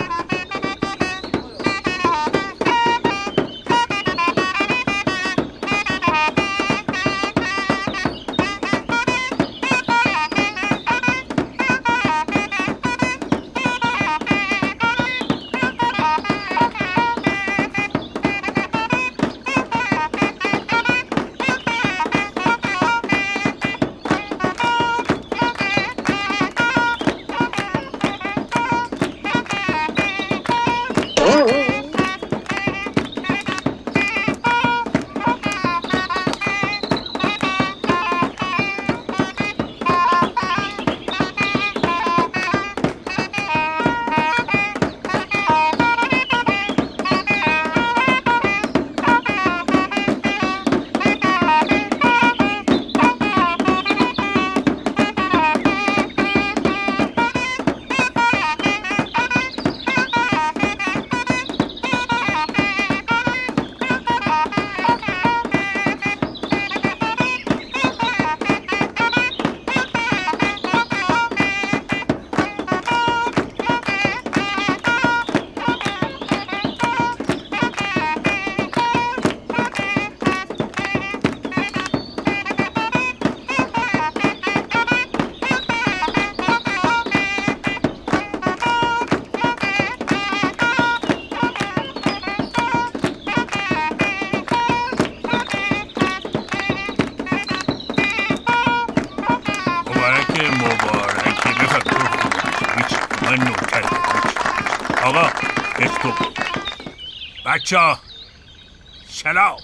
[SPEAKER 2] آقا افتو بچه ها سلام.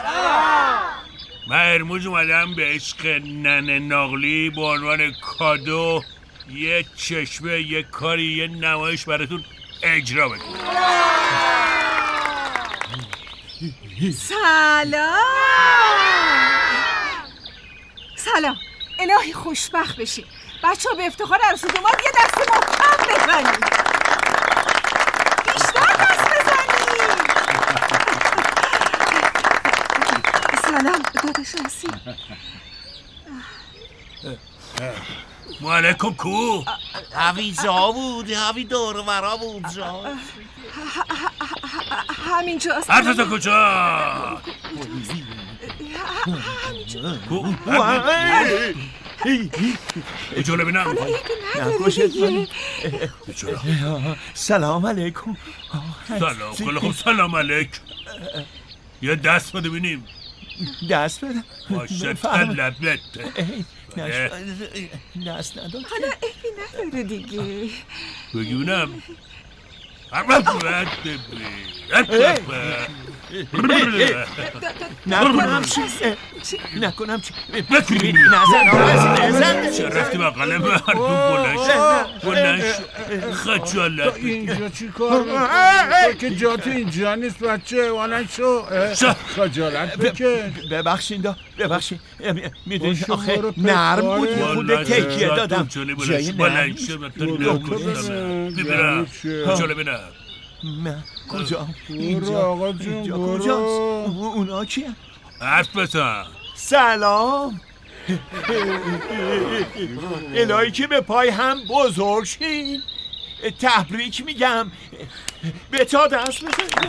[SPEAKER 2] من ارموز اومدم به عشق ننه نقلی به عنوان کادو یه چشمه، یه کاری، یه نمایش براتون اجرا بکنم.
[SPEAKER 4] سلام سلام. الهی خوشبخت بشین. بچه ها به افتخار عروسی دوماد یه دست محکم بزنید. بیشتر دست بزنید. سلام داداش عروسی.
[SPEAKER 2] معلیکم کو؟
[SPEAKER 1] هوی جا بود، هوی دور ورا بود جا.
[SPEAKER 4] همینجاست.
[SPEAKER 2] حرفتو کجا؟ اجاله بینم
[SPEAKER 1] سلام علیکم.
[SPEAKER 2] سلام کلهم سلام علیکم. یه دست بده بینیم.
[SPEAKER 1] دست بده
[SPEAKER 2] باشه طلبت
[SPEAKER 1] دست نداد.
[SPEAKER 4] حالا ایبی نداره دیگه.
[SPEAKER 2] بگیونم
[SPEAKER 1] نکنم چی نکنم چی نزن نزن
[SPEAKER 2] چه رفتی بقل مردم بلنش بلنش خجالت.
[SPEAKER 8] اینجا چی کار میکنی؟ تو که جا تو اینجا نیست بچه. بلند شو. خجالت بکش.
[SPEAKER 1] ببخشین دا ببخشین. میدونی آخه نرم بود یه خود تکیه دادم. جای
[SPEAKER 2] بلنش ببرم اجاله بینم.
[SPEAKER 1] من کجا؟
[SPEAKER 8] اینجا آقا جون برو.
[SPEAKER 1] کجاست؟ اونا کیه؟
[SPEAKER 2] حرف بزن.
[SPEAKER 1] سلام. الهی که به پای هم بزرگ شین. تبریک میگم. به تا دست بزن.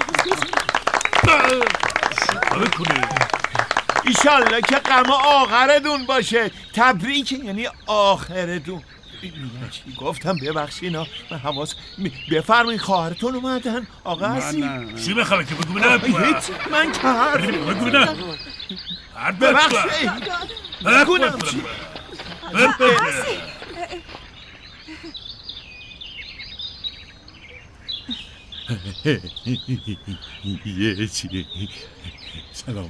[SPEAKER 2] شکمه کنه
[SPEAKER 1] ایشالله که غم آخردون باشه. تبریک یعنی آخردون. چی گفتم ببخشین ها. من حواس بفرمایید خواهرتون اومدن آقا عزیز.
[SPEAKER 2] چی بخواه که بگو بینم؟
[SPEAKER 1] من که حرف
[SPEAKER 2] بگو بینم. حرف
[SPEAKER 1] ببخشید بگونم چی یه چی سلام.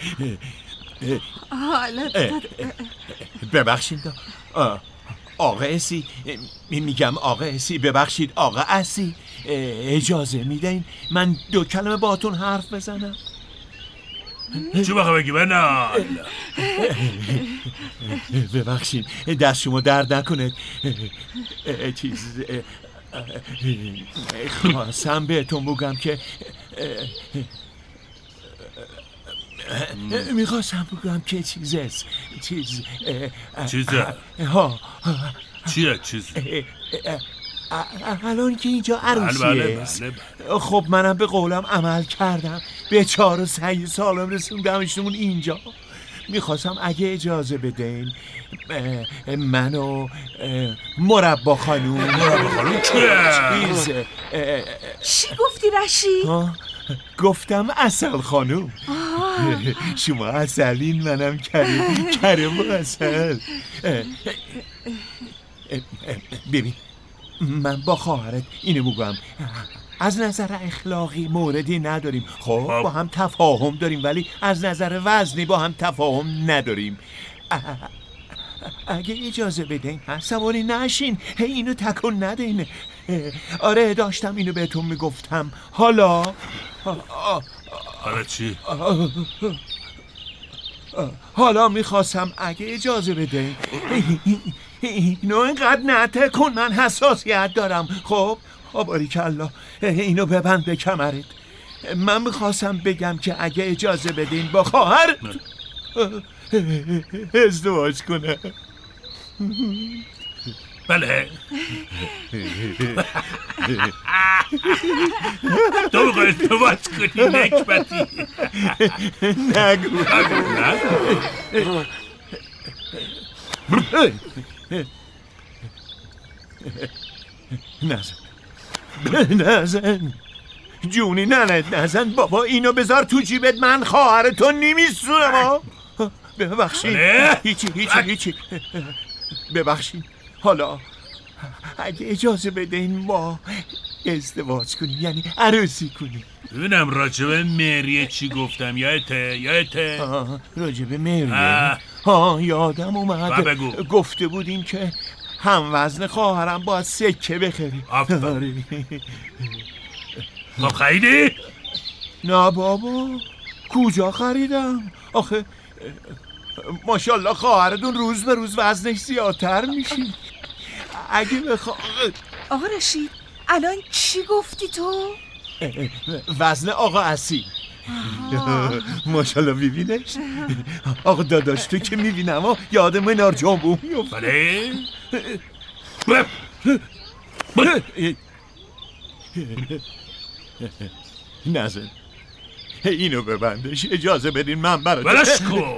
[SPEAKER 4] حالا
[SPEAKER 1] ببخشید آقا اسی. میگم آقا اسی ببخشید آقا اسی اجازه میدین من دو کلمه باهاتون حرف بزنم؟
[SPEAKER 2] چی بخواه بگی بنال؟
[SPEAKER 1] ببخشید دست شما درد نکنه. چیز خواستم بهتون بگم که میخواستم بگم که چیز است. چیز
[SPEAKER 2] چیزه؟
[SPEAKER 1] ها
[SPEAKER 2] چیه چیز؟
[SPEAKER 1] الان که اینجا عروسی
[SPEAKER 2] بله
[SPEAKER 1] است.
[SPEAKER 2] بله بله.
[SPEAKER 1] خب منم به قولم عمل کردم، به چهار و سه سالم رسوندمشون اینجا. میخواستم اگه اجازه بدین من و مربا خانوم.
[SPEAKER 2] مربا خانوم چیه؟
[SPEAKER 1] چیز
[SPEAKER 4] چی گفتی رشید؟
[SPEAKER 1] گفتم عسل خانوم. شما عسلین منم کریم کریم و عسل. ببین من با خواهرت اینو میگم، از نظر اخلاقی موردی نداریم. خب با هم تفاهم داریم، ولی از نظر وزنی با هم تفاهم نداریم. اگه اجازه بدین عصبانی نشین، هی اینو تکون ندین. آره داشتم اینو بهتون میگفتم. حالا
[SPEAKER 2] حالا چی؟ حالا
[SPEAKER 1] میخواستم اگه اجازه بدین اینو اینقدر نتکن، من حساسیت دارم. خب باریکالله، اینو ببند به کمرت. من میخواستم بگم که اگه اجازه بدین با خواهر ازدواج کنه.
[SPEAKER 2] بله. تو بخواه ازدواج کنی نکبتی.
[SPEAKER 1] نگو
[SPEAKER 2] نگو
[SPEAKER 1] نزن نزن جونی، نه نزن بابا، اینو بذار تو جیبت، من خواهرتو نمیسونم. ببخشید هیچی هیچی هیچی ببخشید. حالا اگه اجازه بدین ما ازدواج کنیم، یعنی عروسی کنیم.
[SPEAKER 2] ببینم راجبه مریه چی گفتم، یادته یادته؟
[SPEAKER 1] راجبه مریه ها یادم اومد.
[SPEAKER 2] بگو.
[SPEAKER 1] گفته بودین که هم وزن خواهرم باید سکه بخری.
[SPEAKER 2] آفرین. خب خریدی؟
[SPEAKER 1] نه بابا کجا خریدم؟ آخه ماشاءالله خواهرتون روز به روز وزنش زیادتر میشه. اگه بخوا...
[SPEAKER 4] آقا رشید الان چی گفتی تو؟
[SPEAKER 1] وزن آقا اصیل. ماشاءالله ببینش. آقا داداش تو که میبینم و یاد منار جنبو میفته.
[SPEAKER 2] بله
[SPEAKER 1] نزن اینو ببندش، اجازه بدین من برات
[SPEAKER 2] بلش کن.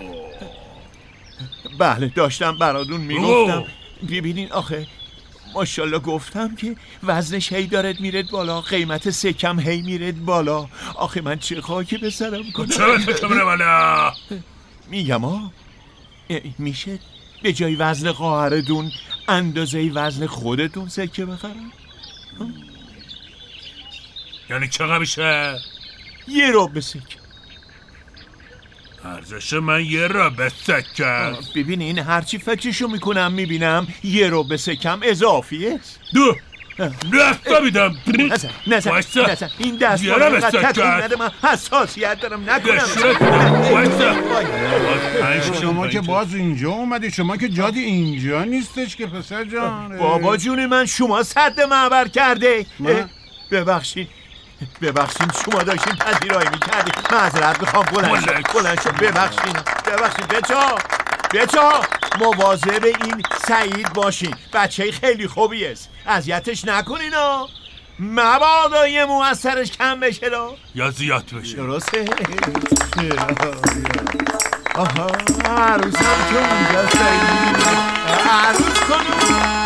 [SPEAKER 1] بله داشتم براتون میگفتم. ببینین آخه ماشاءالله گفتم که وزنش هی دارد میرد بالا، قیمت سکم هی میرد بالا. آخه من چه خاکی به سرم کنم؟
[SPEAKER 2] چرا سکم میره بالا؟
[SPEAKER 1] میگم ها میشه به جای وزن خواهرتون اندازه وزن خودتون سکه بخرم؟
[SPEAKER 2] یعنی چقدر میشه؟
[SPEAKER 1] یه رو به سکه.
[SPEAKER 2] ارزش من یه رو به سکه.
[SPEAKER 1] ببینین هرچی فکرشو میکنم میبینم یه رو به سکم اضافیه.
[SPEAKER 2] دو دستا میدم.
[SPEAKER 1] نزن نزن نزن این دست
[SPEAKER 2] یه رو به سکه.
[SPEAKER 1] من حساسیت دارم نکنم.
[SPEAKER 8] شما که باز اینجا اومدی، شما که جادی اینجا نیستش که پسر جان.
[SPEAKER 1] بابا جون من شما سد معبر کرده. ببخشید ببخشید شما داشتین پذیرایی میکردی، معذرت میخوام. بلند شد بلند شد ببخشید ببخشید. بچا بچا مواظب این سعید باشین، بچه خیلی خوبی است، اذیتش نکنین ها، مبادا یه مو از سرش کم بشه
[SPEAKER 2] یا زیاد بشه.
[SPEAKER 1] درسته؟ آها عروس هم که اونجا سعید عروس کنم.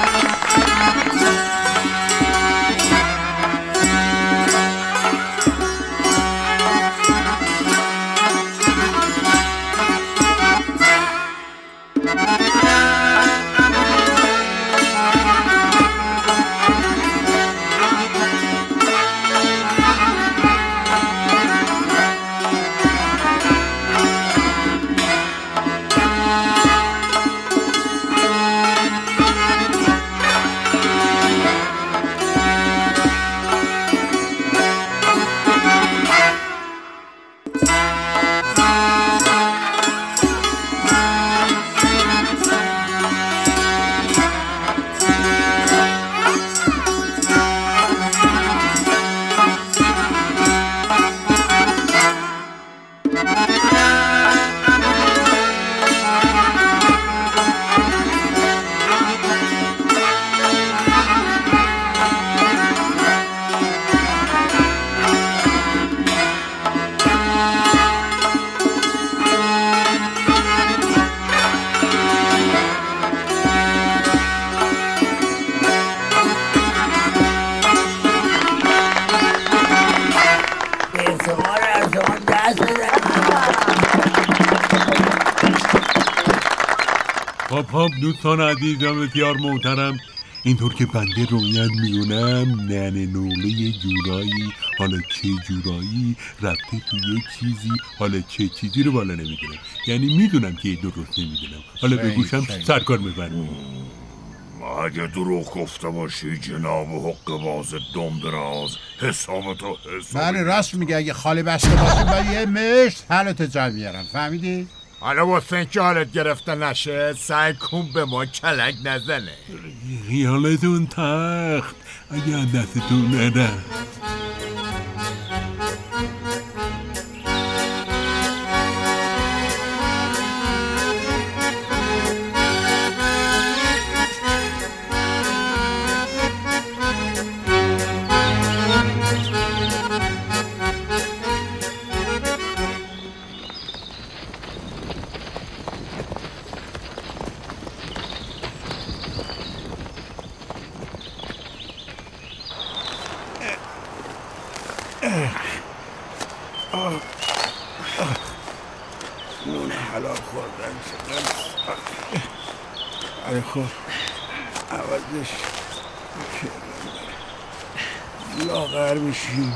[SPEAKER 2] خب دوستان عزیزم بسیار محترم، اینطور که بنده رویت میگونم ننه نوله جورایی، حالا چه جورایی رفته تو یه چیزی، حالا چه چیزی رو بالا نمیدونم، یعنی میدونم که درست نمیدونم، حالا به گوشم سرکار میبرم.
[SPEAKER 10] اگه دروغ گفته باشی جناب حق باز دم دراز، حسابتو حساب.
[SPEAKER 8] بله راست میگه، اگه خالی بسته باشی با یه مشت حالت جای میارم، فهمیدی؟
[SPEAKER 1] حالا واسه اینکه حالت گرفته نشه سعی کن به ما کلک نزنه.
[SPEAKER 2] خیالتون تخت اگه از دستتون نده.
[SPEAKER 8] نون حلال خوردن چقدر آره خب عوضش لاغر میشیم.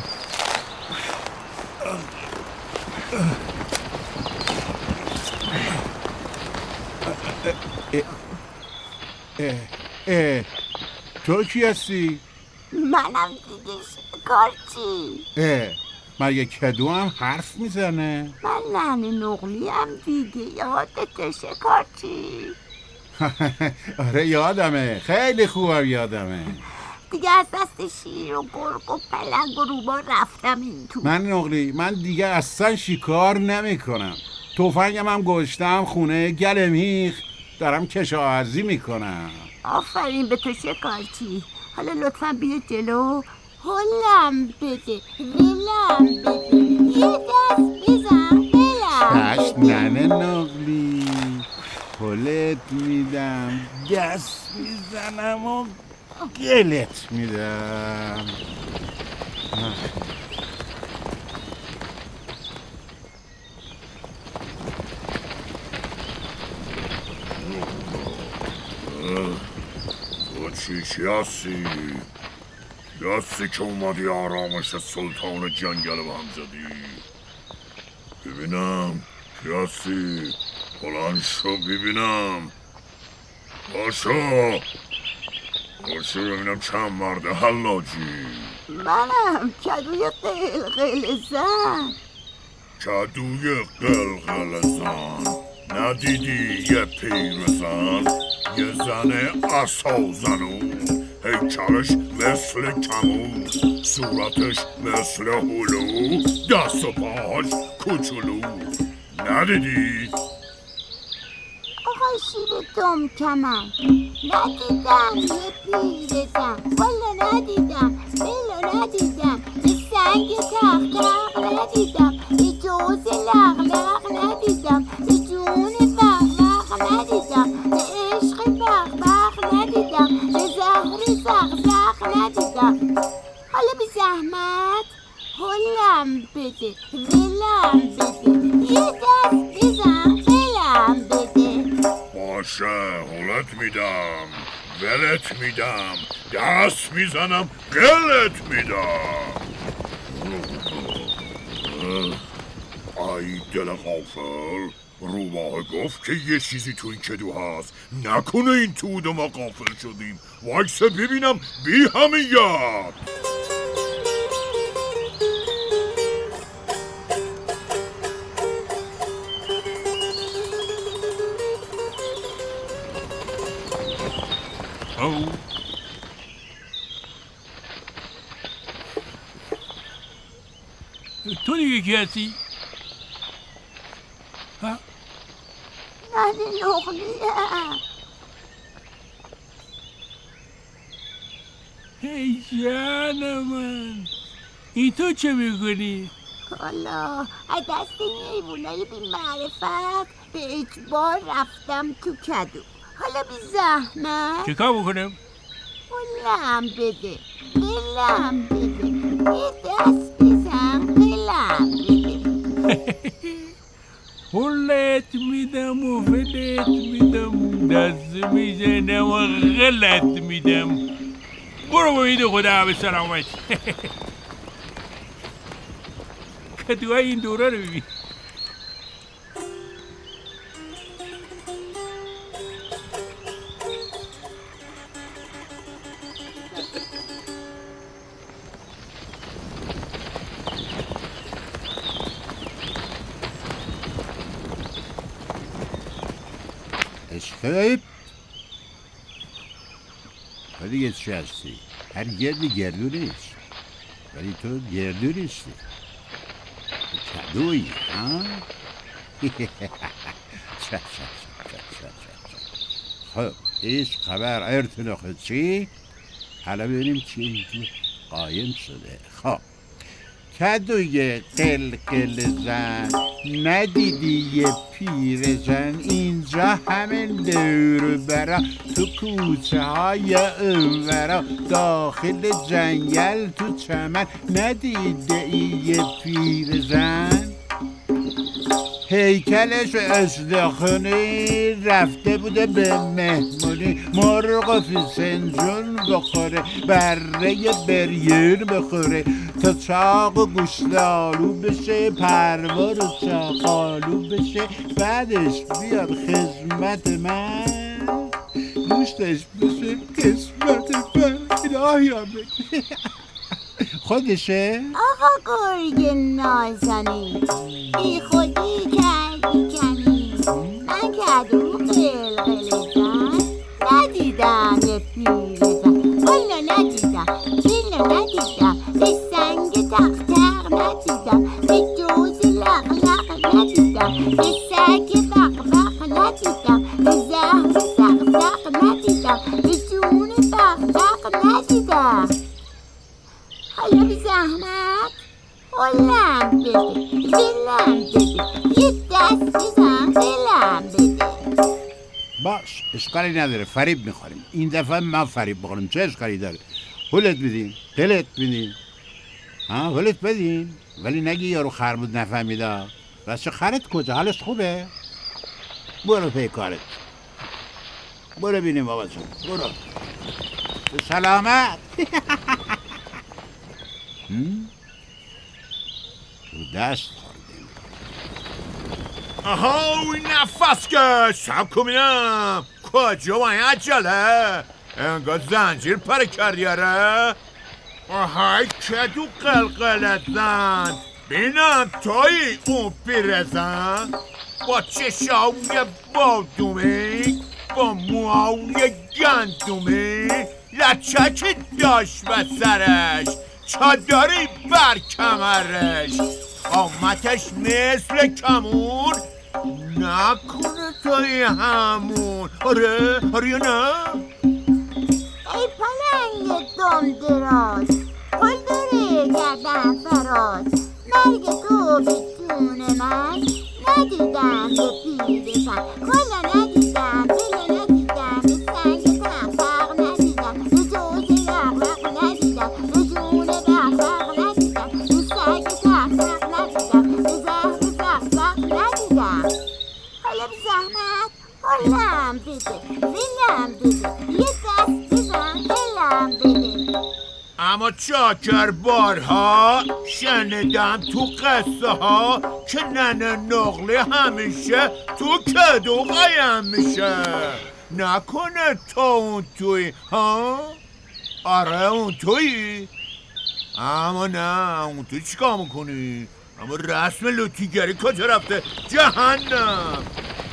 [SPEAKER 8] اه اه تو کی هستی؟
[SPEAKER 7] منم دیگه شکارچی.
[SPEAKER 8] اه مگه کدو هم حرف میزنه؟
[SPEAKER 7] من ننه نقلی هم دیگه، یادت شکارچی؟
[SPEAKER 8] آره یادمه، خیلی خوبم یادمه.
[SPEAKER 7] دیگه از دست شیر و گرگ و پلنگ و روبا رفتم این تو.
[SPEAKER 8] من نقلی من دیگه اصلا شکار نمی کنم. تفنگم هم گشتم خونه گل میخ، دارم کشاورزی میکنم.
[SPEAKER 7] آفرین به تو شکارچی. حالا لطفا بیا جلو، هلم بده، ولم بده، یه دست بزن ولم
[SPEAKER 8] چشم ننه نقلی، هلت میدم، دست میزنم و گلت میدم.
[SPEAKER 10] تو چی چی هستی؟ یاستی که اومدی آرامش سلطان جنگل با هم زدی؟ ببینم یاستی، بلند شو ببینم، باشو باشو ببینم چند مرده حلاجی.
[SPEAKER 7] منم کدوی قلقل زن.
[SPEAKER 10] کدوی قلقل زن؟ ندیدی یه پیر زن، یه زن عصا زنون، هیکلش مثل کمون، صورتش مثل هلو، دست و پاهاش کوچولو. ندیدی؟
[SPEAKER 7] آقای شیر دم کمن، ندیدم یه پیر زن، والا ندیدم، بلا ندیدم، یه سنگ تق تق ندیدم، یه جوز لغ لغ ندیدم، یه جون بغ بغ ندیدم، یه عشق بغ بغ ندیدم، یه زهر زغ زغ ندیدم. حالا بی زحمت هلم بده، ولم بده، یه دست بزن ولم بده.
[SPEAKER 10] باشه هلت میدم، ولت میدم، دست میزنم گلت میدم. ای دل غافل، روباه گفت که یه چیزی تو این کدو هست، نکنه این تو و ما غافل شدیم. وایسه ببینم بی همیت.
[SPEAKER 2] او تو دیگه کی هستی؟ ها؟
[SPEAKER 7] ننه نقلیم.
[SPEAKER 2] ای جان من، این تو چه میکنی؟
[SPEAKER 7] حالا از دست نیبونای بی معرفت به اجبار رفتم تو کدو. حالا بی زحمت
[SPEAKER 2] چه کار بکنم؟
[SPEAKER 7] ولم بده، ولم بده، یه دست بزن ولم بده.
[SPEAKER 2] هلت میدم و ولت میدم. دست میزنم و غلط میدم. برو باید خدا به سلامت. کدوهای این دوره رو ببین.
[SPEAKER 8] اشتایب تو دیگه چی هستی؟ هر گردی گردو نیست ولی تو گردو نیستی کدویی ها؟ خب ایش خبر ارتناخ چی؟ حالا ببینیم چی اینجور قایم شده. خب کدوی قلقل زن ندیدی یه پیر زن اینجا همه دور برا تو کوچه های اونورا داخل جنگل تو چمن ندیده ای یه پیر زن هیکلش استخونی رفته بوده به مهمونی مرغ فسنجون بخوره بره بریون بخوره تا چاق و گوشتالو بشه پروار و چاقالو بشه بعدش بیاد خدمت من گوشتش بشه قسمت من الهیام خودشه؟
[SPEAKER 7] آقا گرگ نازنی بی خودی کردی کنی من کدو قلقل زن ندیدم یه پیر زن والا ندیدم پیلا ندیدم به سنگ تق تق ندیدم به جوز لق لق ندیدم به سگ بق بق ندیدم به زهر زق زق ندیدم به جون بق بق ندیدم حالا به زحمت حلم بده دلم بده یه دست بزن دلم بده.
[SPEAKER 8] باش اشکالی نداره فریب میخوریم این دفعه من فریب بخوریم چه اشکالی داره حلت بدین دلت بدین ها حلت بدین ولی نگی یارو خر بود نفهمیده بچه خرت کجا حالش خوبه برو پی کارت برو بینیم بابا جون برو به سلامت. تو دست خوردیم
[SPEAKER 1] آها این نفس که سب کنم کجا باید عجله انگار زنجیر پر کردی اره آهای کدو قلقلت زن بینم توی اون پیرزن با چشاوی بادومی با موهای گندومی لچکی داشت به سرش چادری بر کمرش آمتش مثل کمون نکنه توی همون آره آره یا نه
[SPEAKER 7] ای پلنگ دم دراز پل داره گردن فراز مرگ تو بیتون من ندیدم به پیر زن کلا ندیدم دل ندیدم به سنگ تق ندیدم به جوز لق ندیدم به جون بق بق ندیدم به سگ تق ندیدم به زهر زق زق ندیدم حالا به زحمت حلم بده دلم بده یه دست بزن دلم بده.
[SPEAKER 1] اما چاکر بارها شنیدم تو قصه ها که ننه نقله همیشه تو کدو قایم میشه نکنه تو اون توی ها؟ آره اون توی؟ اما نه اون توی چیکار میکنی؟ اما رسم لوتیگری کجا رفته؟ جهنم.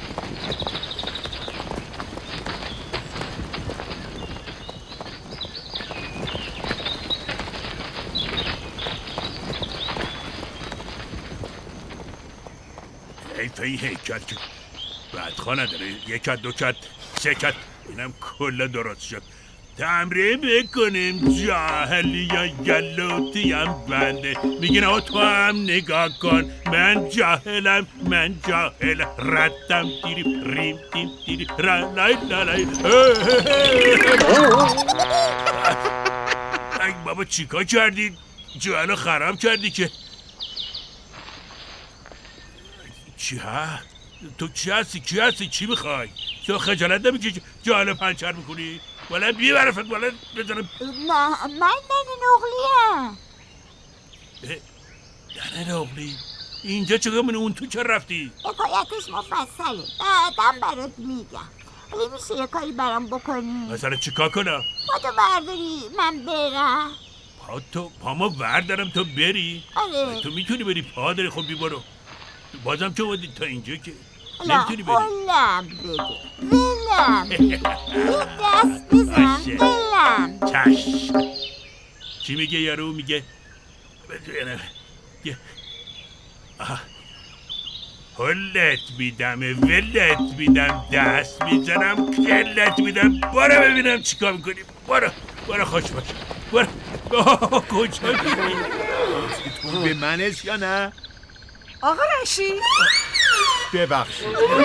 [SPEAKER 2] حیفه این هیکل که بدخواه نداره یکت دوکت سکت اینم کلا درست شد تمرین بکنیم جاهلی یا گلوتی هم بنده میگین آقا تو هم نگاه کن من جاهلم من جاهل ردم دیریم ریم دیم دیریم را لای لای ای بابا چیکار کردی؟ جوهلو خراب کردی که چی ها؟ تو چی هستی؟ کی هستی؟ چی میخوای؟ تو خجالت نمیکشی جالو پنچر میکنی؟ ولی بیبرفت ولی بزنم.
[SPEAKER 7] نه من ننه نقلیم.
[SPEAKER 2] ننه نقلی؟ اینجا چگاه من اون تو چه رفتی؟
[SPEAKER 7] حکایتش مفصله بعدم برات میگم. ولی میشه یه کاری برام بکنی؟
[SPEAKER 2] مثلا چیکار کنم؟
[SPEAKER 7] پا تو برداری من برم.
[SPEAKER 2] پا تو پامو بردارم تو بری؟
[SPEAKER 7] آره.
[SPEAKER 2] تو میتونی بری پا داری خب بیبارو. بازم چه اومدی تا اینجا که
[SPEAKER 7] نمیتونی بری؟ ولم بده ولم بده یه دست بزن ولم
[SPEAKER 2] چش چی میگه یارو میگه؟ هلت میدم ولت میدم دست میزنم کلت میدم برو ببینم چیکار میکنی برو برو خوش باش برو کجا میری؟
[SPEAKER 1] تو به منش یا نه؟
[SPEAKER 4] آقا رشید
[SPEAKER 1] ببخشید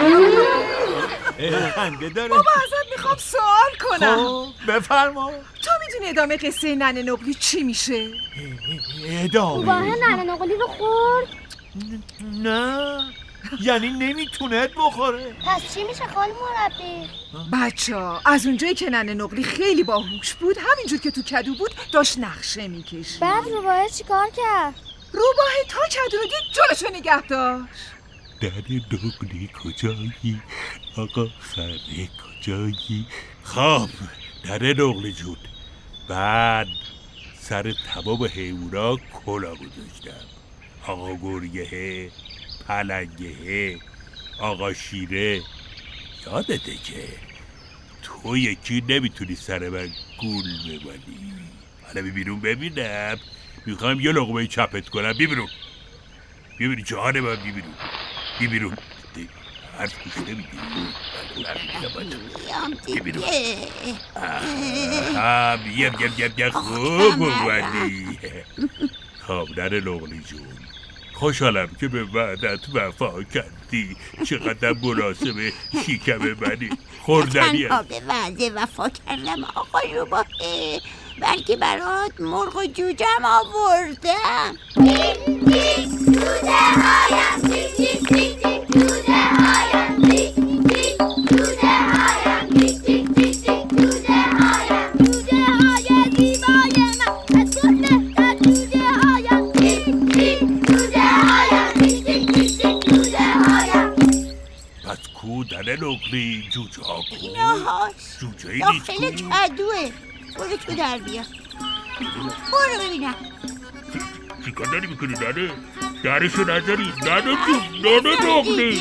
[SPEAKER 1] خنده داره.
[SPEAKER 4] بابا ازت میخوام سوال کنم.
[SPEAKER 1] خب بفرما.
[SPEAKER 4] تو میدونی ادامه قصه ننه نقلی چی میشه؟
[SPEAKER 1] ادامه؟
[SPEAKER 3] بابا ننه نقلی رو خورد؟
[SPEAKER 1] نه یعنی نمیتونه بخوره.
[SPEAKER 3] پس چی میشه خاله مربی؟
[SPEAKER 4] بچه ها از اونجایی که ننه نقلی خیلی باهوش بود همینجور که تو کدو بود داشت نقشه میکشید.
[SPEAKER 3] بعد روباه چی کار کرد؟
[SPEAKER 4] روباه تا کدو رو دید جلوشو نگه داشت.
[SPEAKER 2] ننه نقلی کجایی؟ آقا خره کجایی؟ خب ننه نقلی جون بعد سر تمام حیونا کلا گذاشتم. آقا گرگه پلنگه آقا شیره یادته که تو یکی نمیتونی سر من گول ببنی. حالا ببینون ببینم میخوام یه لقمه چپت کنم. ببینون ببینی جهان من ببینون ببینون حرف کش نمیدی ببینون آها بیم بیم بیم بیم خوب اومدی. خب ننه نقلی جون خوشحالم که به وعدت وفا کردی. چقدر مناسب شیکم منی خوردنیه.
[SPEAKER 7] تنها به وعده وفا کردم آقا روباه بلکه برات مرغ و جوجم آوردم. تیک تیک جوجه هایم تیک تیک تیک تیک جوجه هایم تیک تیک جوجه هایم تیک تیک تیک تیک جوجه هایم جوجه های زیبای من از تو بهتر جوجه هایم تیک تیک جوجه هایم تیک تیک تیک تیک جوجه هایم.
[SPEAKER 2] پس کو ننه نقلی جوجه ها کو؟
[SPEAKER 7] اینهاش
[SPEAKER 2] جوجه ای نیست
[SPEAKER 7] داخل کدوه. برو تو در بیا برو ببینم.
[SPEAKER 2] چیکار داری میکنی ننه؟ درشو نذاری ننه جون ننه نقلی.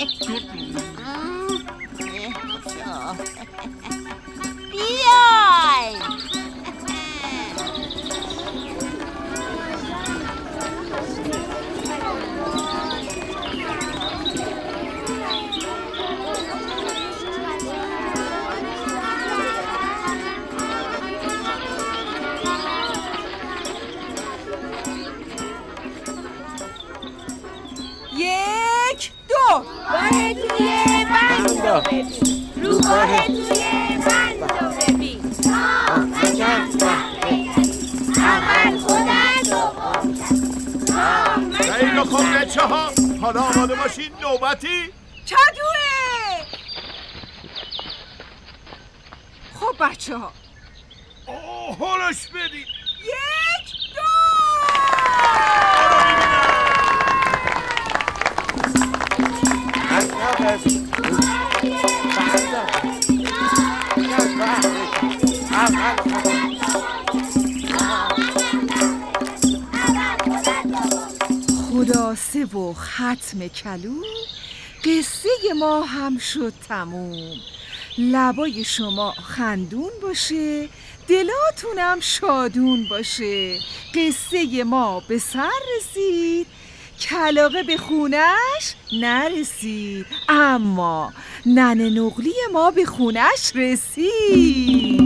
[SPEAKER 7] بیای
[SPEAKER 4] یک دو
[SPEAKER 7] روباه توی بند ببین روباه توی بند ببین تا مکن اول خودت و
[SPEAKER 1] خیلی خوب بچه ها حالا آماده باشین نوبتی
[SPEAKER 4] کدوه. خب بچه ها
[SPEAKER 1] حالش بدید.
[SPEAKER 4] یک دو خلاصه و ختم کلو قصه ما هم شد تموم. لبای شما خندون باشه دلاتونم شادون باشه. قصه ما به سر رسید کلاغه به خونش نرسید اما ننه نقلی ما به خونش رسید.